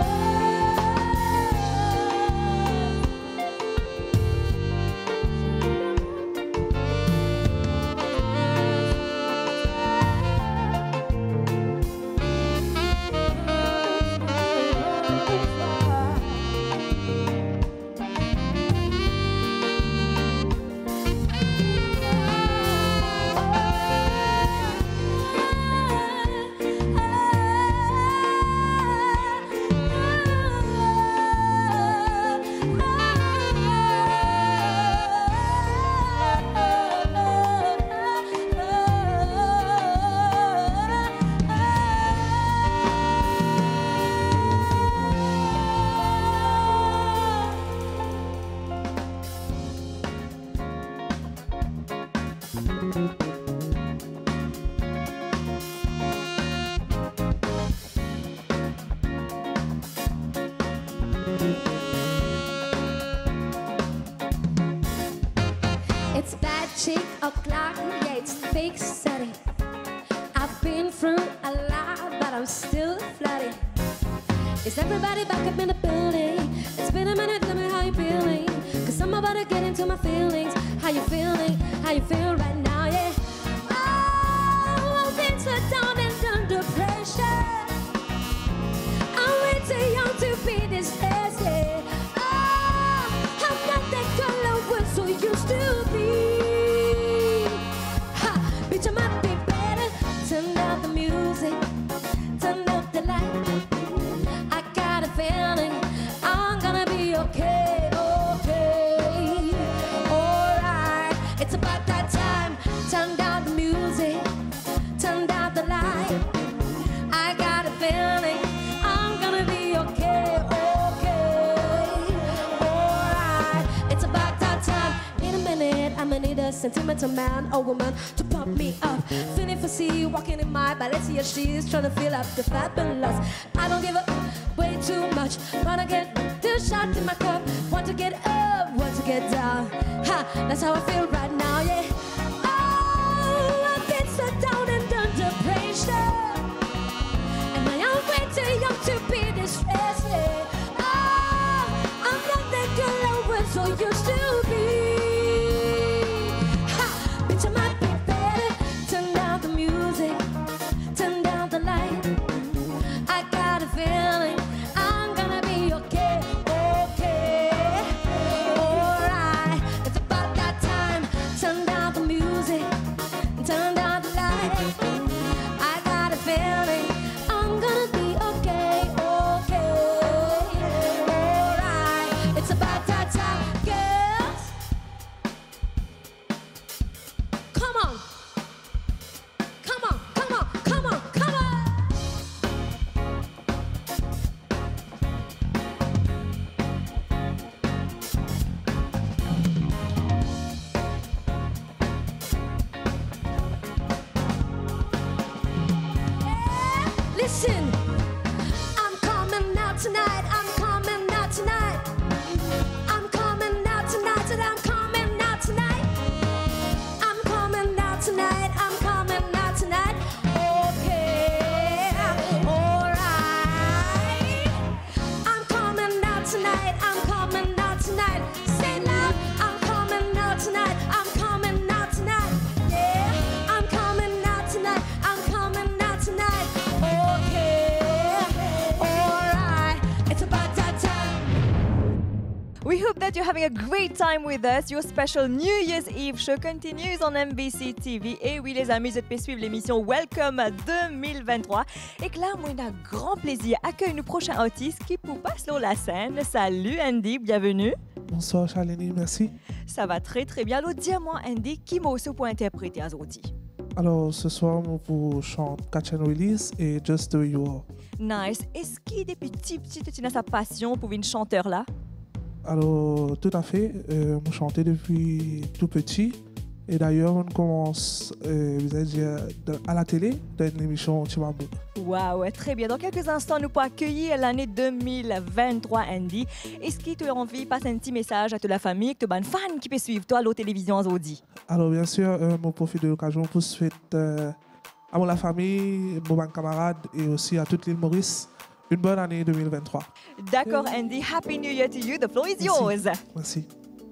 It's bad chick o'clock, yeah, it's fake setting. I've been through a lot, but I'm still flooding. Is everybody back up in the building? It's been a minute, tell me how you feeling. Cause I'm about to get into my feelings. How you feeling? How you feel right now, yeah? Oh, I've been so down and under pressure. I'm way too young to be this fast, yeah. Oh, I'm not that girl I was so used to be. Ha, bitch, I might be better. Turn down the music, turn up the light. I got a feeling I'm gonna be okay, okay. Alright, it's about that time. Turn down the music, turn down the light. I got a feeling I'm gonna be okay, okay. Alright, it's about that time. In a minute, I'ma need a a sentimental man or woman to pump me up. Feeling for see walking in my Balenciaga she's trying to fill up the fabulous. I don't give up way too much. Wanna get the shot in my cup. Want to get up, want to get down. Ha, that's how I feel right now, yeah. Oh, I've been so down and under pressure. And I am way too young to be distressed, yeah. Oh, I'm not that girl I was so used to be. Ha, bitch, I might be better. Turn down the music, turn down the light. I got a feeling I'm gonna be okay, okay. Alright, it's about that time. Turn down the music, turn down the light. I got a feeling I'm gonna be okay, okay. Alright, it's about that time, girls. Come on, come on, come on, come on, come on. Listen, I'm coming out tonight. I'm coming out tonight. I'm coming out tonight. And I'm coming out tonight. I'm coming out tonight. I'm coming out tonight. Okay, alright. I'm coming out tonight. I'm coming out tonight. Say it loud. I'm coming out tonight. I'm coming out tonight. Yeah, I'm coming out tonight. I'm coming out tonight. Okay, alright. It's about that time. We hope that you're having a great time with us. Your special New Year's Eve show continues on MBC TV. Et oui, les amis, vous pouvez suivre l'émission Welcome 2023. Et que là, moi, j'ai un grand plaisir accueillir nos prochains artistes qui pour passer sur la scène. Salut Andy, bienvenue. Bonsoir Charlene, merci. Ça va très très bien. Alors, dis-moi Andy, qui m'a aussi pour interpréter aujourd'hui? Alors ce soir, on vous chante Catch and Release et Just the Way You Are. Nice. Est-ce qu'il y a des petits tu as sa passion pour une chanteur là? Alors tout à fait, on chantait depuis tout petit. Et d'ailleurs, on commence vous allez dire, à la télé, dans une émission Chimambo. Waouh, très bien. Dans quelques instants, nous pourrons accueillir l'année 2023, Andy. Est-ce que tu as envie de passer un petit message à toute la famille, que tu as un fan qui peut suivre toi à la télévision aujourd'hui? Alors bien sûr, je profite de l'occasion pour souhaiter à la famille, à mes camarades et aussi à toute l'île Maurice une bonne année 2023. D'accord, Andy. Happy New Year to you. The floor is yours. Merci.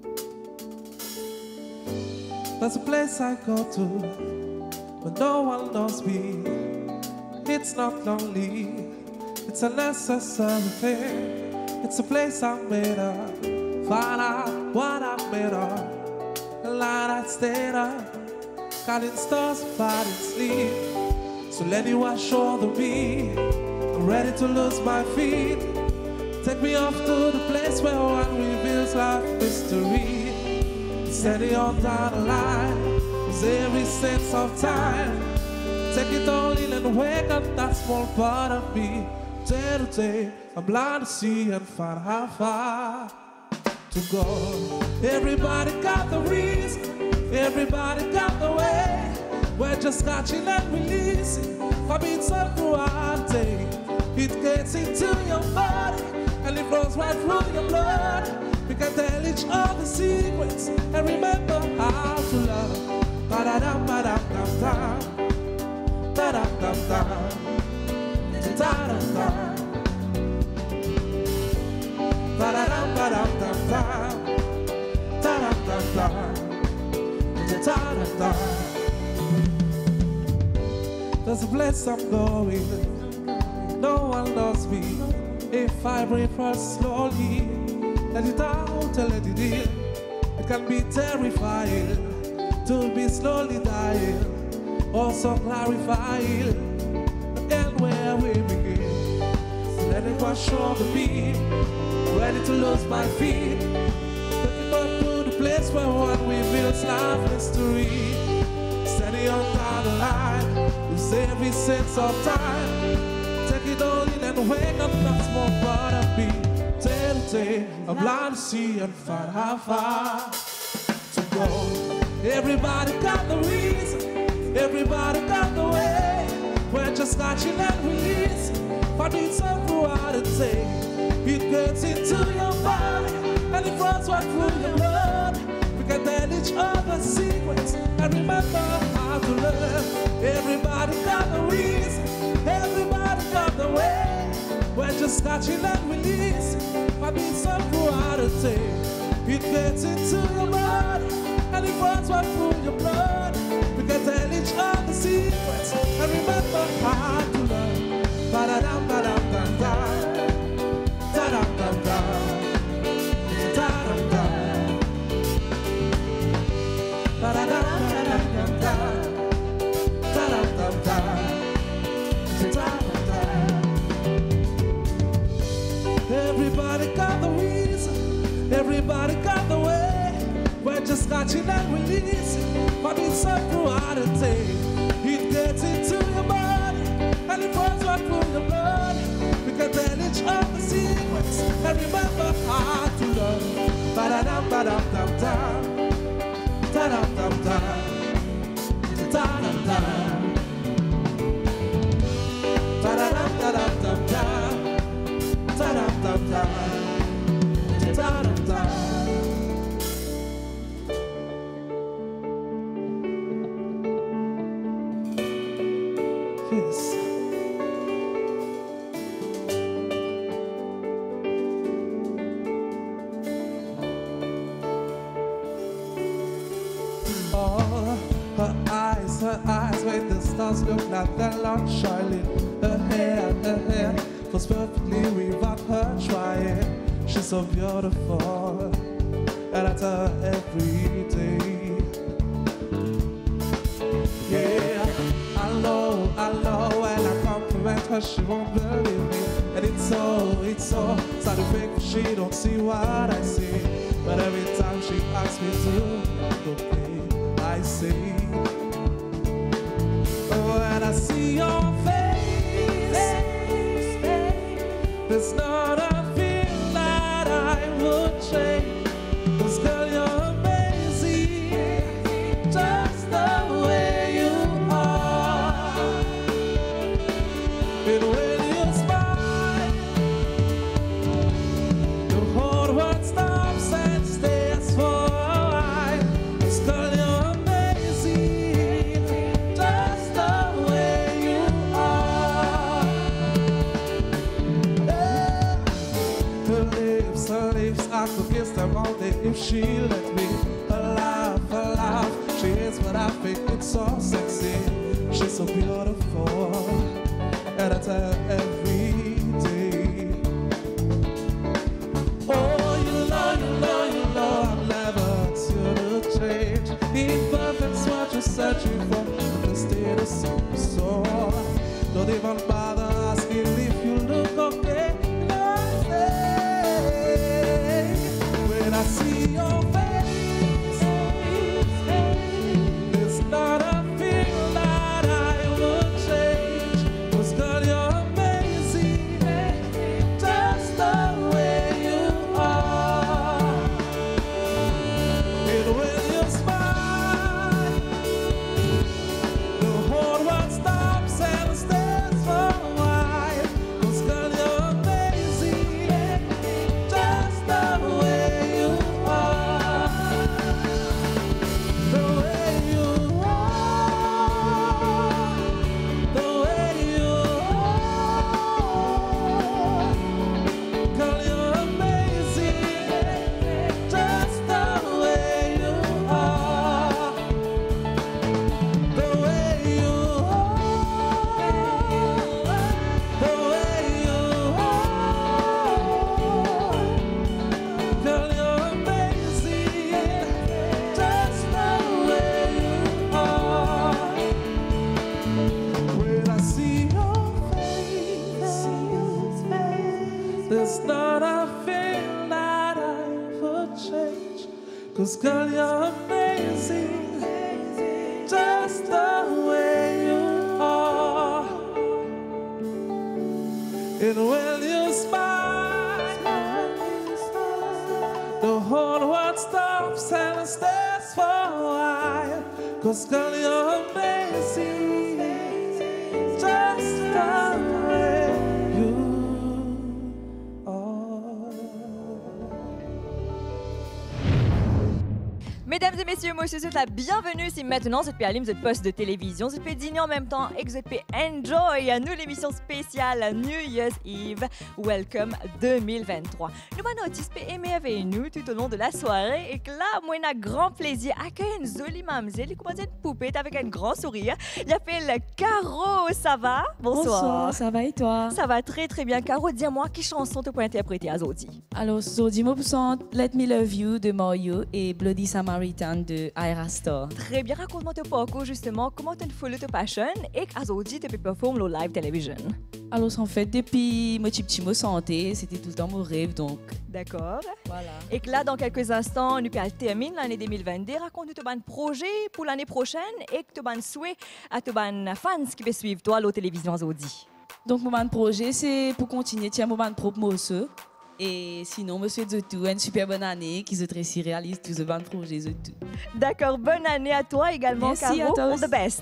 There's a place I go to when no one knows me. It's not lonely, it's a necessary thing. It's a place I'm made of, find out what I'm made of. A line I stayed up, counting stars but in sleep. So let me wash over me, I'm ready to lose my feet. Take me off to the place where one reveals life mystery. Steady on down the line, cause every sense of time. Take it all in and wake up that small part of me. Day to day, I'm blind to see and find how far to go. Everybody got the reason, everybody got the way. We're just catching and releasing. I mean, so throughout the day, it gets into your body and it flows right through your blood. We can tell each other secrets and remember how to love. Ba-da-dum, ba-dum, dum, dum. Ba-dum, dum, dum. Da-dum, dum. Ba-da-dum, ba-dum, dum, dum. Da-dum, dum, dum. Da-dum, dum. There's a place I'm going, no one knows me. If I breathe first slowly, let it out and let it in. It can be terrifying to be slowly dying, also clarifying and where we begin. So let it wash over me, ready to lose my feet. Looking up to the place where one reveals life mystery. Steady on down the line, lose every sense of time. Take it all in and wake up that small part of me. Day to day, I'm blind to see and find how far to go. Everybody got the reason, everybody got the way. We're just scratching and release, but it's a throughout the day. It gets into your body and it runs right through your blood. We can tell each other secrets and remember how to love. Everybody got the reason, everybody got the way. We're just scratching and release, but it's a throughout the day. It gets into your body and it runs right through your blood. We can tell each other secrets and remember how to love. Ba-da-dum, ba-dum, dum, dum. Da-dum, dum, dum. Da-dum, dum. Ba-da-dum, ba-dum, dum, dum. Da-dum, dum, dum. Da-dum, dum. Everybody got the reason, everybody got the way. We're just scratching and releasing, but it's up throughout the day. It gets into your body and it runs right through your blood. We can tell each other secrets and remember how to love. Ba-da-dum, ba-dum, dum, dum. Da-dum, dum, dum. Da-dum, dum. Ba-da-dum, da-dum, dum, dum. Da-dum, dum, dum. Da-dum, dum. Yes. Oh, her eyes, wait, the stars look like they're not shining. Her hair was perfectly without her trying. She's so beautiful, and I tell her every day. Yeah, I know, when I compliment her, she won't believe me. And it's so sad to fake, she don't see what I see. But every time she asks me to go play, I say, oh, and I see your face, there's not a feel that I would change. 'Cause girl, you're amazing, just the way you are. And when you smile, the whole world stops and stares for a while. 'Cause girl, you're amazing, just the way you are. Yeah. Her lips, I could kiss them all day if she let me. Her laugh, she is what I think, it's so sexy. She's so beautiful, and I tell her every day. Oh, you know, I'm never to change. If perfect's what you're searching for, just stay the same. So don't even bother asking if you look okay. When I see your face, there's not a feel that I would change. 'Cause girl, you're amazing, just the way you are. And when you smile, the whole world stops and stares for a while. 'Cause girl, you're amazing, just the way you are. The way you are, the way you are. Girl, you're amazing, just the way you are. The way you are, the way you are. Girl, you're amazing, just the way you are. When I see your face, there's not a thing that I would change. 'Cause girl, you're amazing, just the way you are. And when you smile, the whole world stops and stares for a while. 'cause girl, you're amazing, just the way you are. Mesdames et messieurs, moi je vous souhaite la bienvenue. Si maintenant vous êtes à votre poste de télévision, vous êtes dîner en même temps et que vous êtes enjoy à nous l'émission spéciale New Year's Eve Welcome 2023. Nous allons noticer aimer avec nous tout au long de la soirée et que là, moi, j'ai un grand plaisir d'accueillir une jolie mamzelle qui commence à être poupette avec un grand sourire. Il appelle Caro, ça va? Bonsoir, ça va et toi? Ça va très très bien. Caro, dis-moi, quelle chanson tu peux interpréter à Zodi? Alors, Zodi, moi, je Let Me Love You de Mario et Bloody Samaritan de Ira Star. Très bien, raconte-moi ton parcours justement, comment tu follow ta passion et à Zodi tu peux performer le live television. Alors, en fait, depuis mon petit mot santé, c'était tout le temps mon rêve, donc. D'accord. Voilà. Et que là, dans quelques instants, nous terminons l'année 2022. Raconte-nous ton projet pour l'année prochaine et que ton souhait à tes fans qui veulent suivre toi à la télévision Zodi. Donc, mon projet, c'est pour continuer, tiens, mon propre morceau. Et sinon, je souhaite tout une super bonne année, qui se très réalise tous ces bonnes projets. D'accord, bonne année à toi également, merci Caro. À toi All aussi. the best.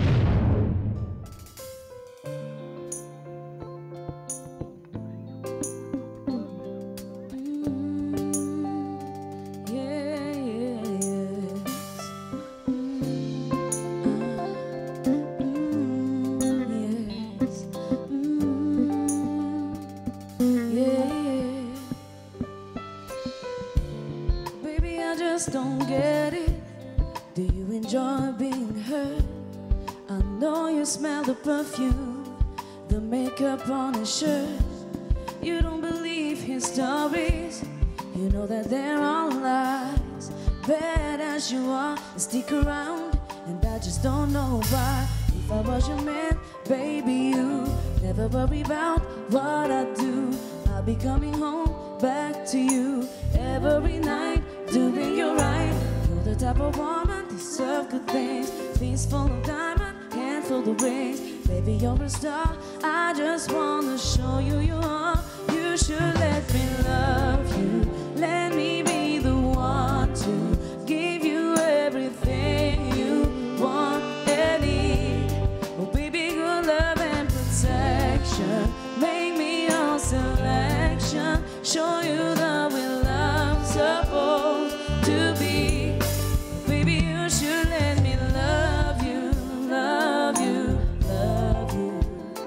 Don't get it. Do you enjoy being hurt? I know you smell the perfume, the makeup on his shirt. You don't believe his stories. You know that they're all lies. Bad as you are, stick around, and I just don't know why. If I was your man, baby, you never worry about what I do. I'll be coming home back to you every night, doing you right. You're the type of woman deserve good things. Face full of diamond, handful of rings. Baby, you're a star. I just wanna show you you are. You should let me love you. Let me be the one to give you everything you want and need. Oh, baby, good love and protection. Make me your selection. Show you the way love's supposed to be. Baby, you should let me love you, love you, love you,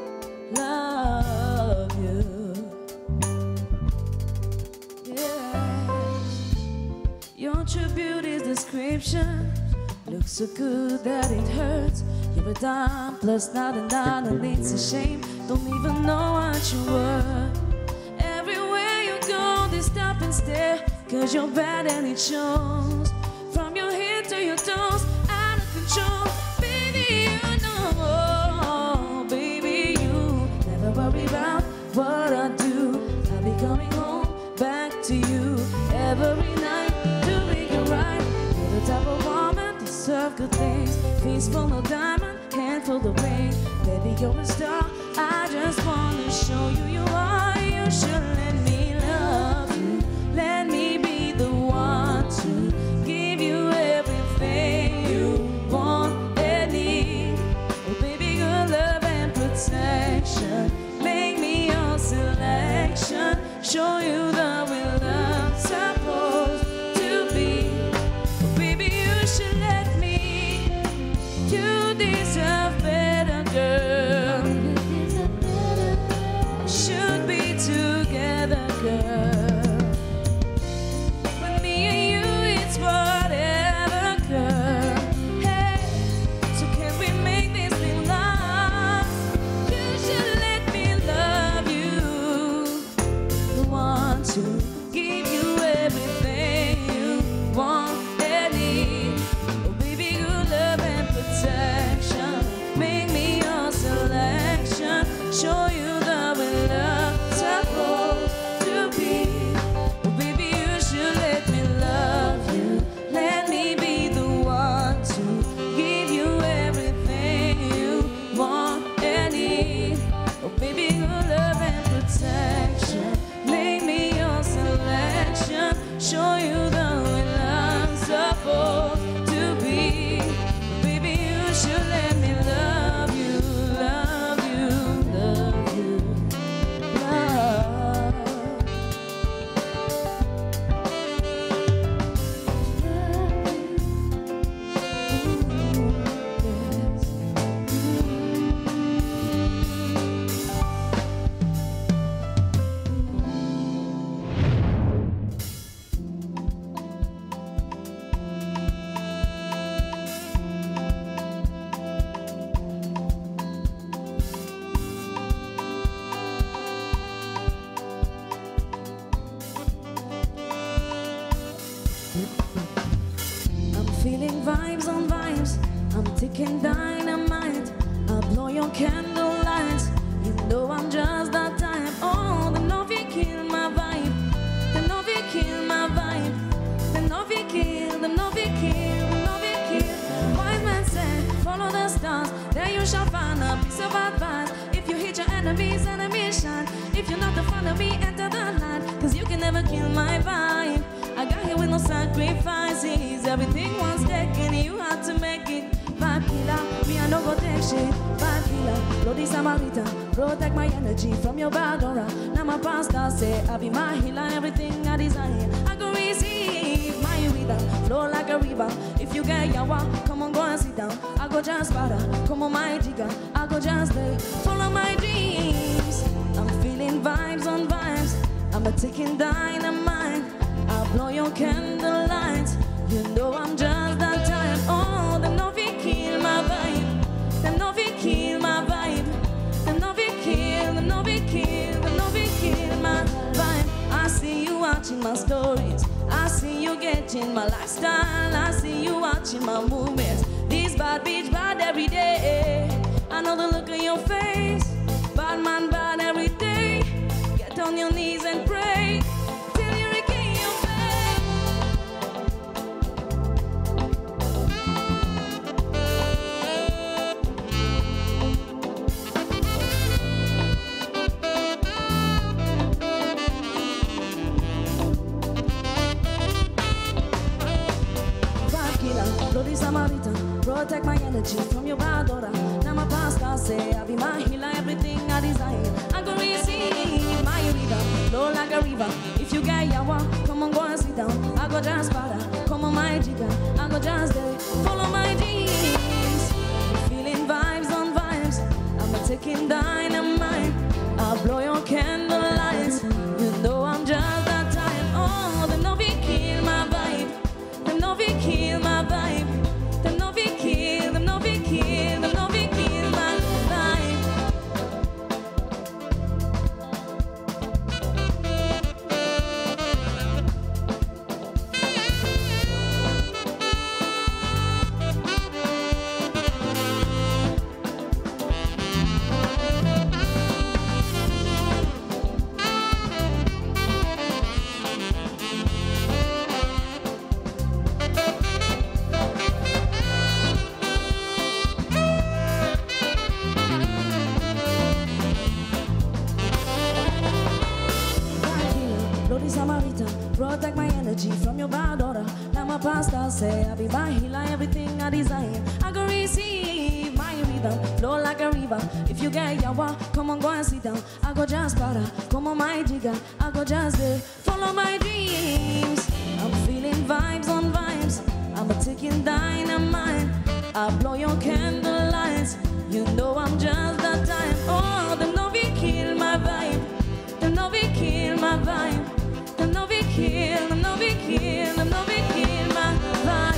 love you. Yeah. Your true beauty's description looks so good that it hurts. You're a dime plus not a nine, and it's a shame. Don't even know what you were. Everywhere you go, they stop and stare, 'cause you're bad and it shows. From your head to your toes, out of control. Baby, you know, baby, you never worry about what I do. I'll be coming home back to you every night, doing it right. You're the type of woman deserve good things. Face full of diamond, handful of rain. Baby, you're a star. I just wanna show you you are. You should let me love you. Let me be the one to give you everything you want and need. Oh, baby, good love and protection. Make me your selection. Show you the way love's supposed to be. Oh, baby, you should let me. You deserve better, girl. Should be together, girl. With me and you, it's whatever, girl. Hey, so can we make this thing last? You should let me love you. The one to taking dynamite. I'll blow your candlelight. You know I'm just that type. Oh, the Novi kill my vibe. The Novi kill my vibe. The Novi kill, the Novi kill, the Novi kill. Wise man said, follow the stars. There you shall find a piece of advice. If you hate your enemies, enemies shine. If you're not the fan of me, enter the line. Cause you can never kill my vibe. I got here with no sacrifices. Everything was taken, you had to make it. Vibe killer, me I no go take shit. Vibe killer, Bloody Samaritan. Protect my energy from your bad aura. Now my pastor say, I be my healer. Everything I desire, I go receive. My rhythm, flow like a river. If you get yawa, come on, go and sit down. I go just para, come on my jigger. I go just stay, follow my dreams. I'm feeling vibes on vibes. I'm a ticking dynamite. I'll blow your candlelight. You know I'm just that type. Oh, the Novi kill my vibe. The Novi kill my vibe. The Novi kill, the Novi kill, the Novi kill my vibe. I see you watching my stories. I see you getting my lifestyle. I see you watching my movements. This bad bitch bad every day. I know the look on your face. Bad man bad every day. Get on your knees and pray till you regain your faith. Vibe killer, Bloody Samaritan. Protect my energy from your bad aura. Now my pastor say, I'll be my healer. Everything I desire, I go receive. My rhythm, flow like a river. If you get yawa, come on, go and sit down. I go just para, come on my jigger. I go just there, follow my dreams. Feeling vibes on vibes. I'm a ticking dynamite. I'll blow your candlelight. You know I'm just that type. Oh, the Novi kill my vibe. The Novi kill my vibe. The Novi kill, the Novi kill, the Novi kill my vibe. Bloody Samaritan, protect my energy from your bad order. Now my pastor say, I'll be my healer. Everything I desire, I go receive. My rhythm, flow like a river. If you get yawa, come on, go and sit down. I go just para, come on my jigger. I go just there, follow my dreams. I'm feeling vibes on vibes. I'm a ticking dynamite. I'll blow your candlelights. You know I'm just that type. Oh, the Novi kill my vibe. The Novi kill my vibe. The Novi kill, the Novi kill, the Novi kill my vibe.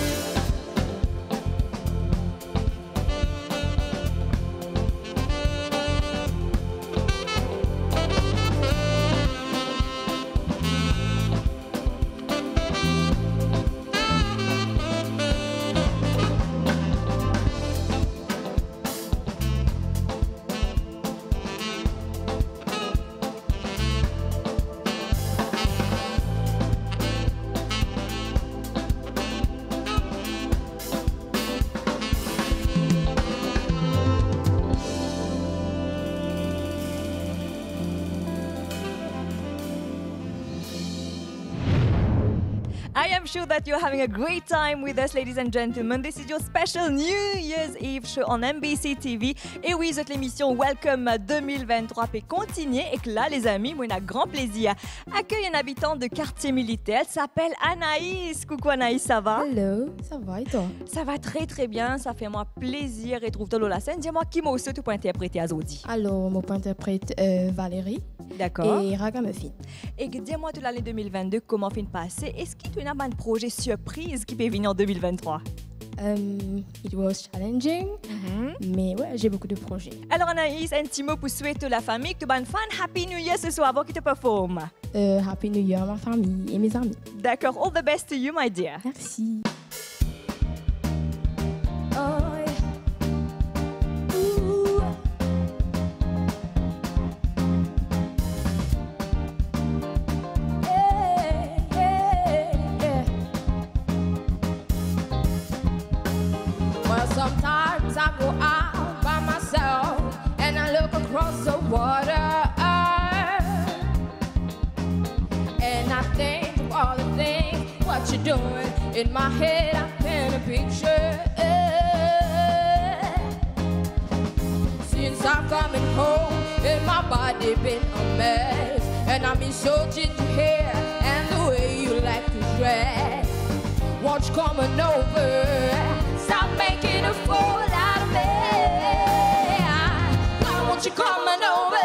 I am sure that you're having a great time with us, ladies and gentlemen. This is your special New Year's Eve show on NBC TV. Et oui, cette l'émission Welcome 2023 peut continuer. Et que là, les amis, moi, on a grand plaisir à accueillir une habitante de quartier militaire. Elle s'appelle Anaïs. Coucou Anaïs, ça va? Hello, ça va et toi? Ça va très très bien. Ça fait moi plaisir et trouve-toi la scène. Dis-moi qui m'a aussi tu peux interpréter à Zodi. Alors, mon interprète Valérie. D'accord. Et Ragamuffin. Et dis-moi toute l'année 2022, comment fait passer? Est-ce que tu as un projet surprise qui peut venir en 2023? It was challenging, mais ouais, j'ai beaucoup de projets. Alors Anaïs, un petit mot pour souhaiter la famille que tu as une fan Happy New Year ce soir avant qu'il te performe. Happy New Year à ma famille et mes amis. D'accord, all the best to you, my dear. Merci. Oh, yeah. water. And I think of all the things, what you're doing. In my head, I paint a picture. Since I'm coming home, and my body been a mess. And I miss your ginger hair and the way you like to dress. Won't you come on over? Stop making a fool out of me. Why won't you come on over,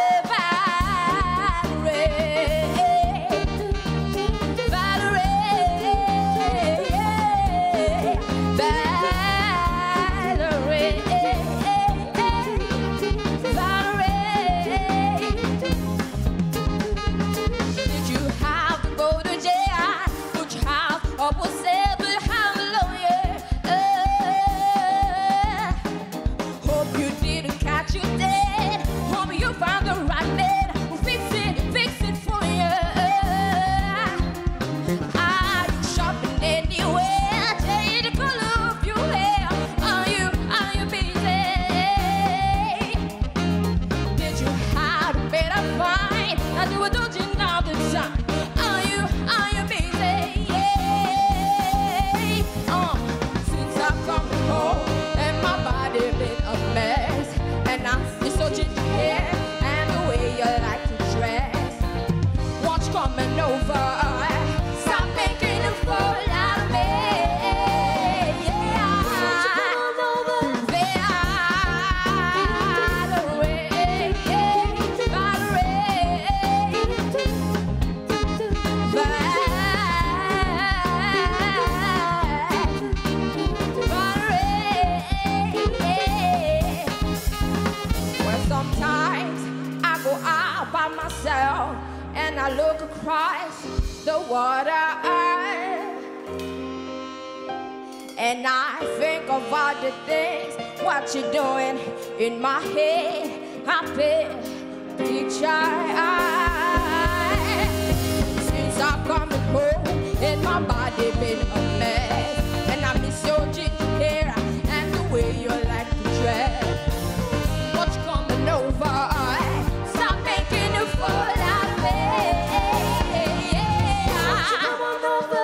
and I look across the water, and I think of all the things, what you're doing. In my head, I paint picture. Since I'm coming home, and my body been a mess, and I miss your ginger hair and the way you like to dress. What's coming over? Stop making a fool out of me. Come on over.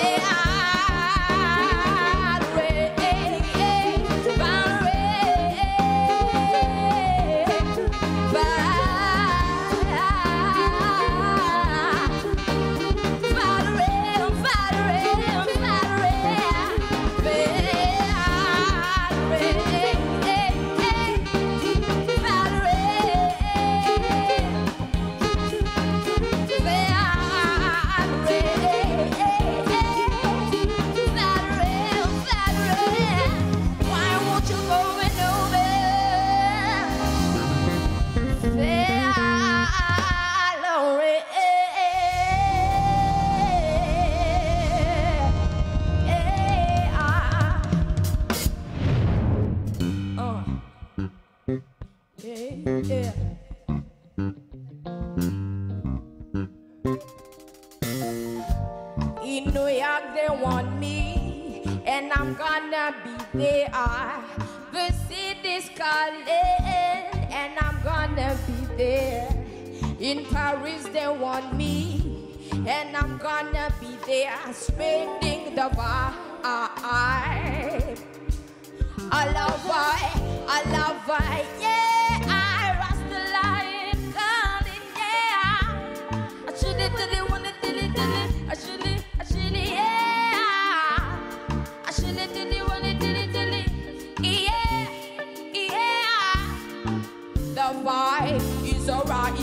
In New York they want me, and I'm gonna be there. The city's calling, and I'm gonna be there. In Paris they want me, and I'm gonna be there, spreading the vibe. I love her, yeah. I rust the lion calling, yeah. I should it, wanna did it, I should it, yeah. I should it, wanna did it, yeah, yeah. The vibe is alright,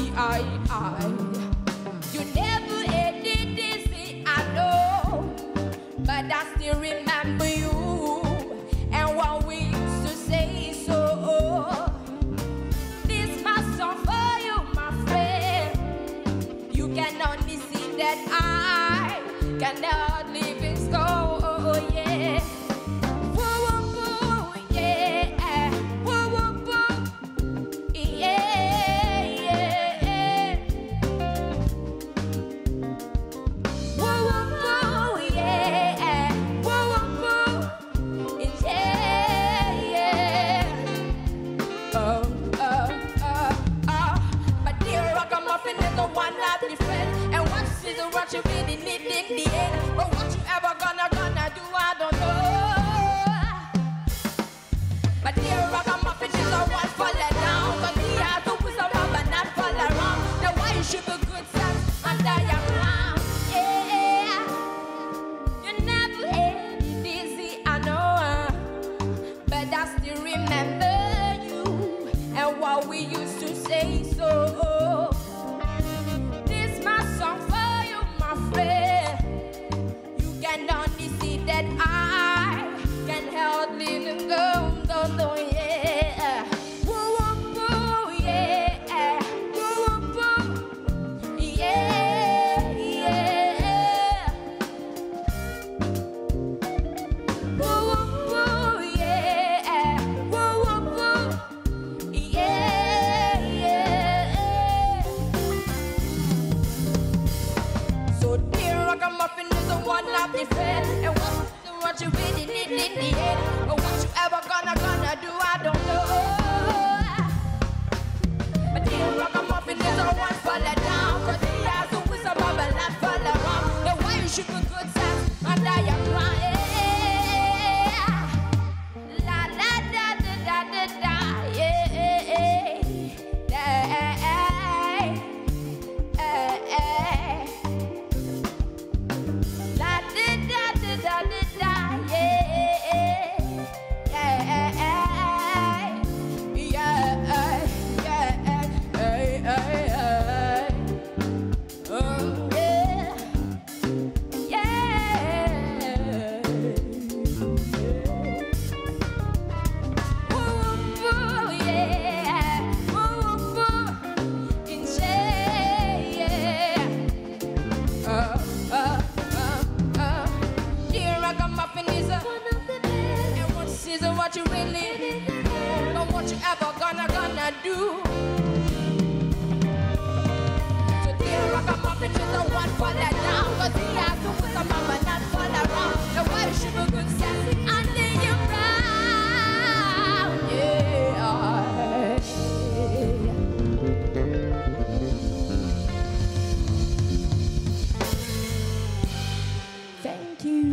you never ended this, I know, but I still remember you. And what we used to say, so this my song for you, my friend. You can only see that I cannot live in score, yeah. Whoa, whoa, whoa, yeah. Whoa, whoa, whoa, yeah, yeah. Whoa, whoa, whoa, yeah. Whoa, whoa. what you really need. But what you ever gonna do, I don't know. But here I come up and she's a one fall down. Cause he has to whistle up and not fall around. Now why you should be good sense under your crown? Yeah, you never had it easy, I know. But I still remember you and what we used to say so. This my song for you, my friend. You can only see that I can help living go. No, yeah. Woo, woo, woo, yeah. Woo, woo, woo. Yeah, yeah. Woo, woo, woo, yeah. Woo, woo, woo. Yeah, yeah. So dear ragamuffin is the one of the fair. And what you really need in the end. But what you ever gonna do, I don't know. But dear ragamuffin is the one fall down. Cause he has to whistle bubble and fall around. Now why you should be good sense under your crown? La la da da da da da. Yeah, la da da da da da da. What you really know, what you ever gonna do. So dear ragamuffin, she's the one for that down. Cause he has to put some mama not fall around. Now why you should be good sense under your brown? Yeah. Thank you.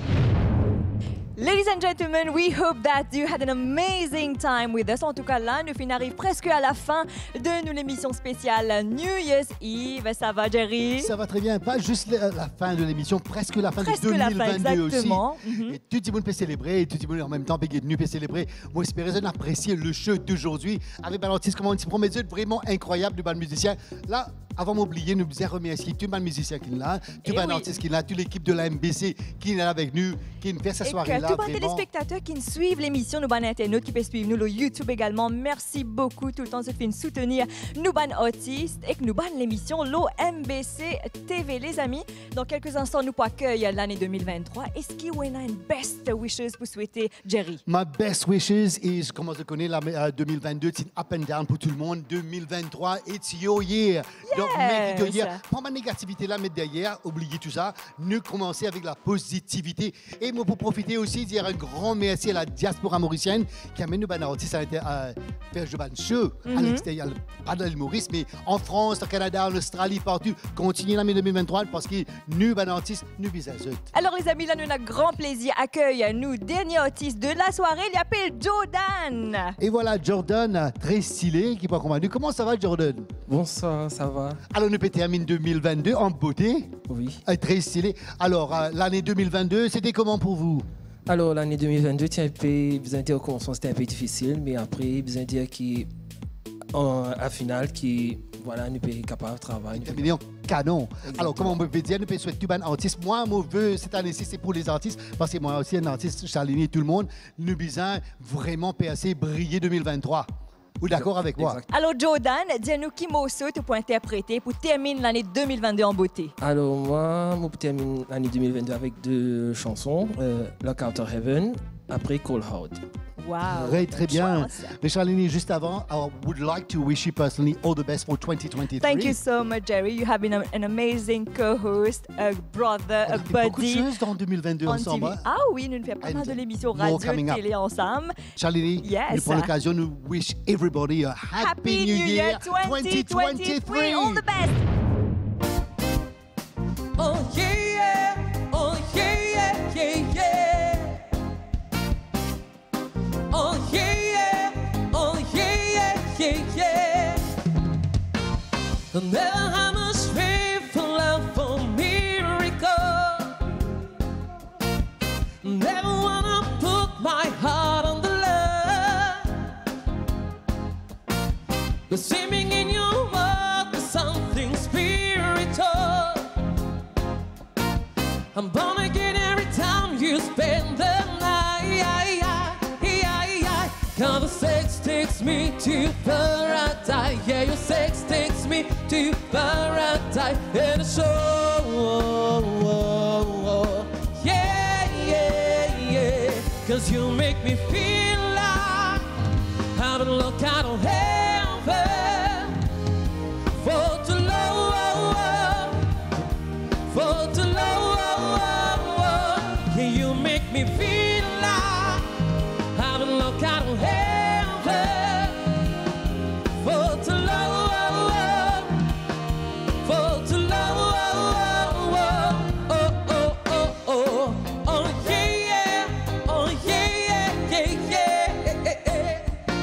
Ladies and gentlemen, we hope that you had an amazing time with us. En tout cas, là, nous arrive presque à la fin de nous l'émission spéciale New Year's Eve. Ça va, Jerry? Ça va très bien. Pas juste la fin de l'émission, presque la fin presque de 2022 la fin, exactement. aussi. Et tout le monde peut célébrer, et tout le monde en même temps peut venu célébrer. Moi, j'espère que vous appréciez le show d'aujourd'hui avec un artiste, comme on dit, promet vraiment incroyable, du bon musicien. Là, avant m'oublier, nous vous remercier tout le bon musicien qui est là, tout le bon artiste qui est là, toute l'équipe de la MBC qui est là avec nous, qui nous fait cette soirée-là. Tout le téléspectateurs qui nous suivent l'émission, nous, bon internautes qui peuvent suivre nous, le YouTube également. Merci beaucoup tout le temps de soutenir nous, bon artistes et que nous, bon l'émission, l'OMBC TV. Les amis, dans quelques instants, nous accueillons l'année 2023. Est-ce qu'il y a une best wishes pour souhaiter, Jerry? My best wishes is, comment je connais, la 2022, c'est up and down pour tout le monde. 2023, it's your year. Donc, mettez derrière, prends ma négativité là, mettre derrière, oubliez tout ça. Nous commencer avec la positivité. Et moi, pour profiter aussi, dire un grand merci à la diaspora mauricienne qui amène nos artistes à faire un show à l'extérieur, pas dans l'humorisme, mais en France, au Canada, en Australie, partout. Continuez l'année 2023 parce que nous, artistes, nous visons. Alors, les amis, là, nous avons un grand plaisir à accueillir nous, dernier artiste de la soirée. Il s'appelle Jordan. Et voilà, Jordan, très stylé, qui peut comprendre. Comment ça va, Jordan? Bonsoir, ça va. Alors, nous terminer 2022 en beauté. Oui. Très stylé. Alors, l'année 2022, c'était comment pour vous? Alors, l'année 2022, besoin de dire au commencement, c'était un peu difficile, mais après, besoin de dire qu'à final, voilà, nous sommes capables de travailler. Terminé en canon. Exactement. Alors, comment on peut dire, nous pouvons souhaiter tout un artiste. Moi, mon vœu cette année-ci, c'est pour les artistes, parce que moi aussi, un artiste, je s'aligne tout le monde. Nous besoin vraiment passer briller 2023. Vous d'accord avec moi? Alors, Jordan, dis-nous qui morceau tu peux interpréter pour terminer l'année 2022 en beauté? Alors, moi, je termine l'année 2022 avec deux chansons, Lock Out of Heaven, après Cold Heart. Wow. Très bien. Mais Charlene, juste avant, I would like to wish you personally all the best for 2023. Thank you so much, Jerry. You have been an amazing co-host, a brother, a buddy. Beaucoup de choses dans 2022 ensemble. Ah oui, nous faisons pas mal de l'émission radio, télé ensemble. Charlene, nous prenons l'occasion, nous wish everybody a happy New Year 2023. All the best. yeah, oh yeah, yeah, yeah, yeah. Oh yeah, oh yeah, yeah, yeah. I'll never have much faith for love for miracle. Never wanna put my heart on the line. But swimming in your world is something spiritual. I'm born again every time you spend the night. Cause the sex takes me to paradise. Yeah, your sex takes me to paradise. And it's yeah, yeah, yeah. Cause you make me feel like I've been looked out of heaven for too long, for too long. Yeah, you make me feel like I've been looked out of heaven for too long, for too long. Oh, oh, oh, oh, oh, yeah, oh, yeah, yeah, yeah.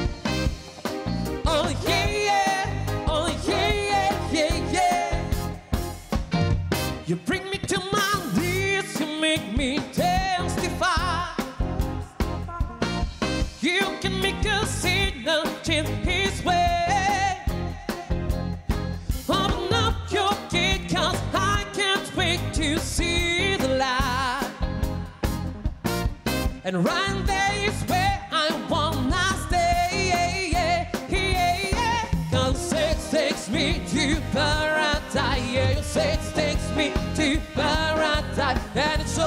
Oh, yeah, oh, yeah, yeah, yeah. You bring me to my knees, you make me testify. You can make a signal change his way. Open up your gate, cause I can't wait to see the light. And right there is where I wanna stay. Cause sex takes me to paradise. Yeah, your sex takes me to paradise. And it's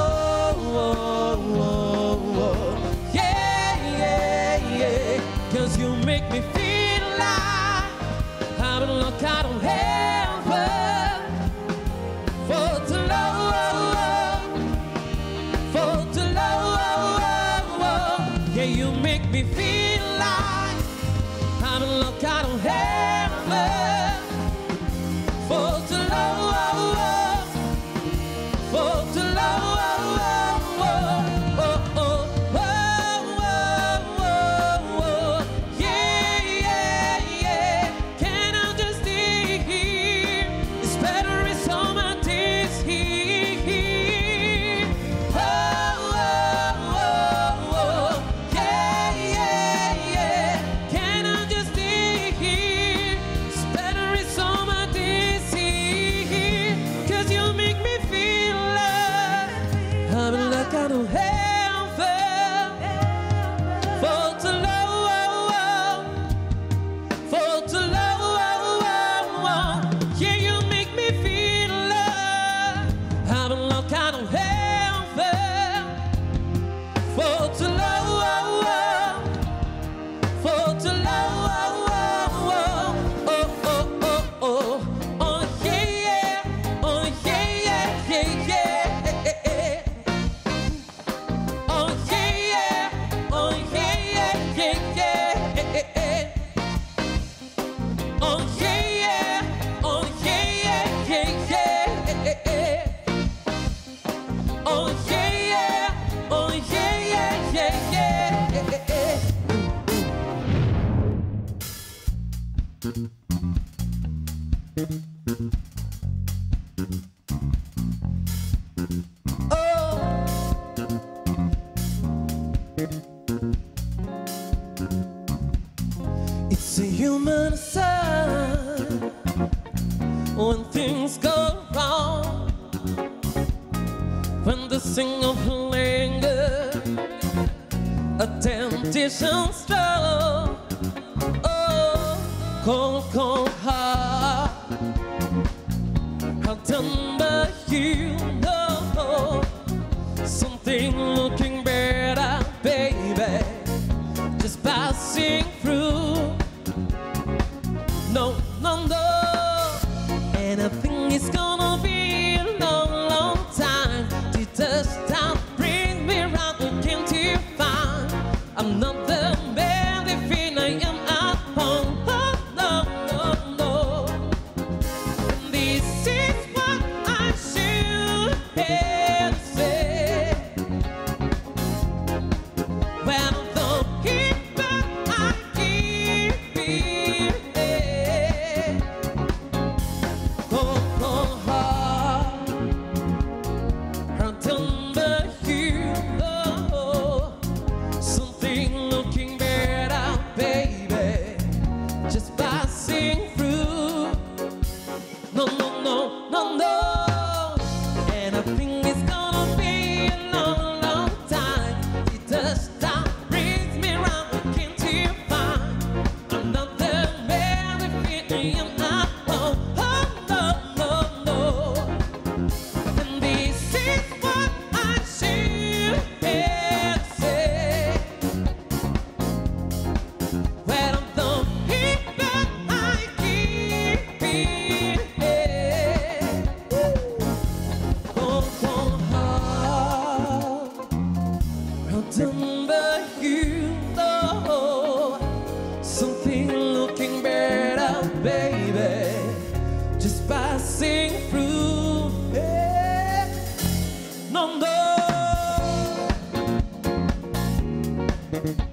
cause you make me feel like I've been locked out of heaven for too long, for too long. Yeah, you make me feel like I've been locked out of heaven for too long, for too long. It's a human sign when things go wrong, when the signal linger, a temptation strong. Oh, cold, cold heart, how done by you know something looking better, baby, just passing through. No, no, no, and I think it's gonna be a long, long time to touch down, bring me round again to find I'm not the man they feel I am at home. Oh, no, no, no. And this is what I should just passing through. No, no.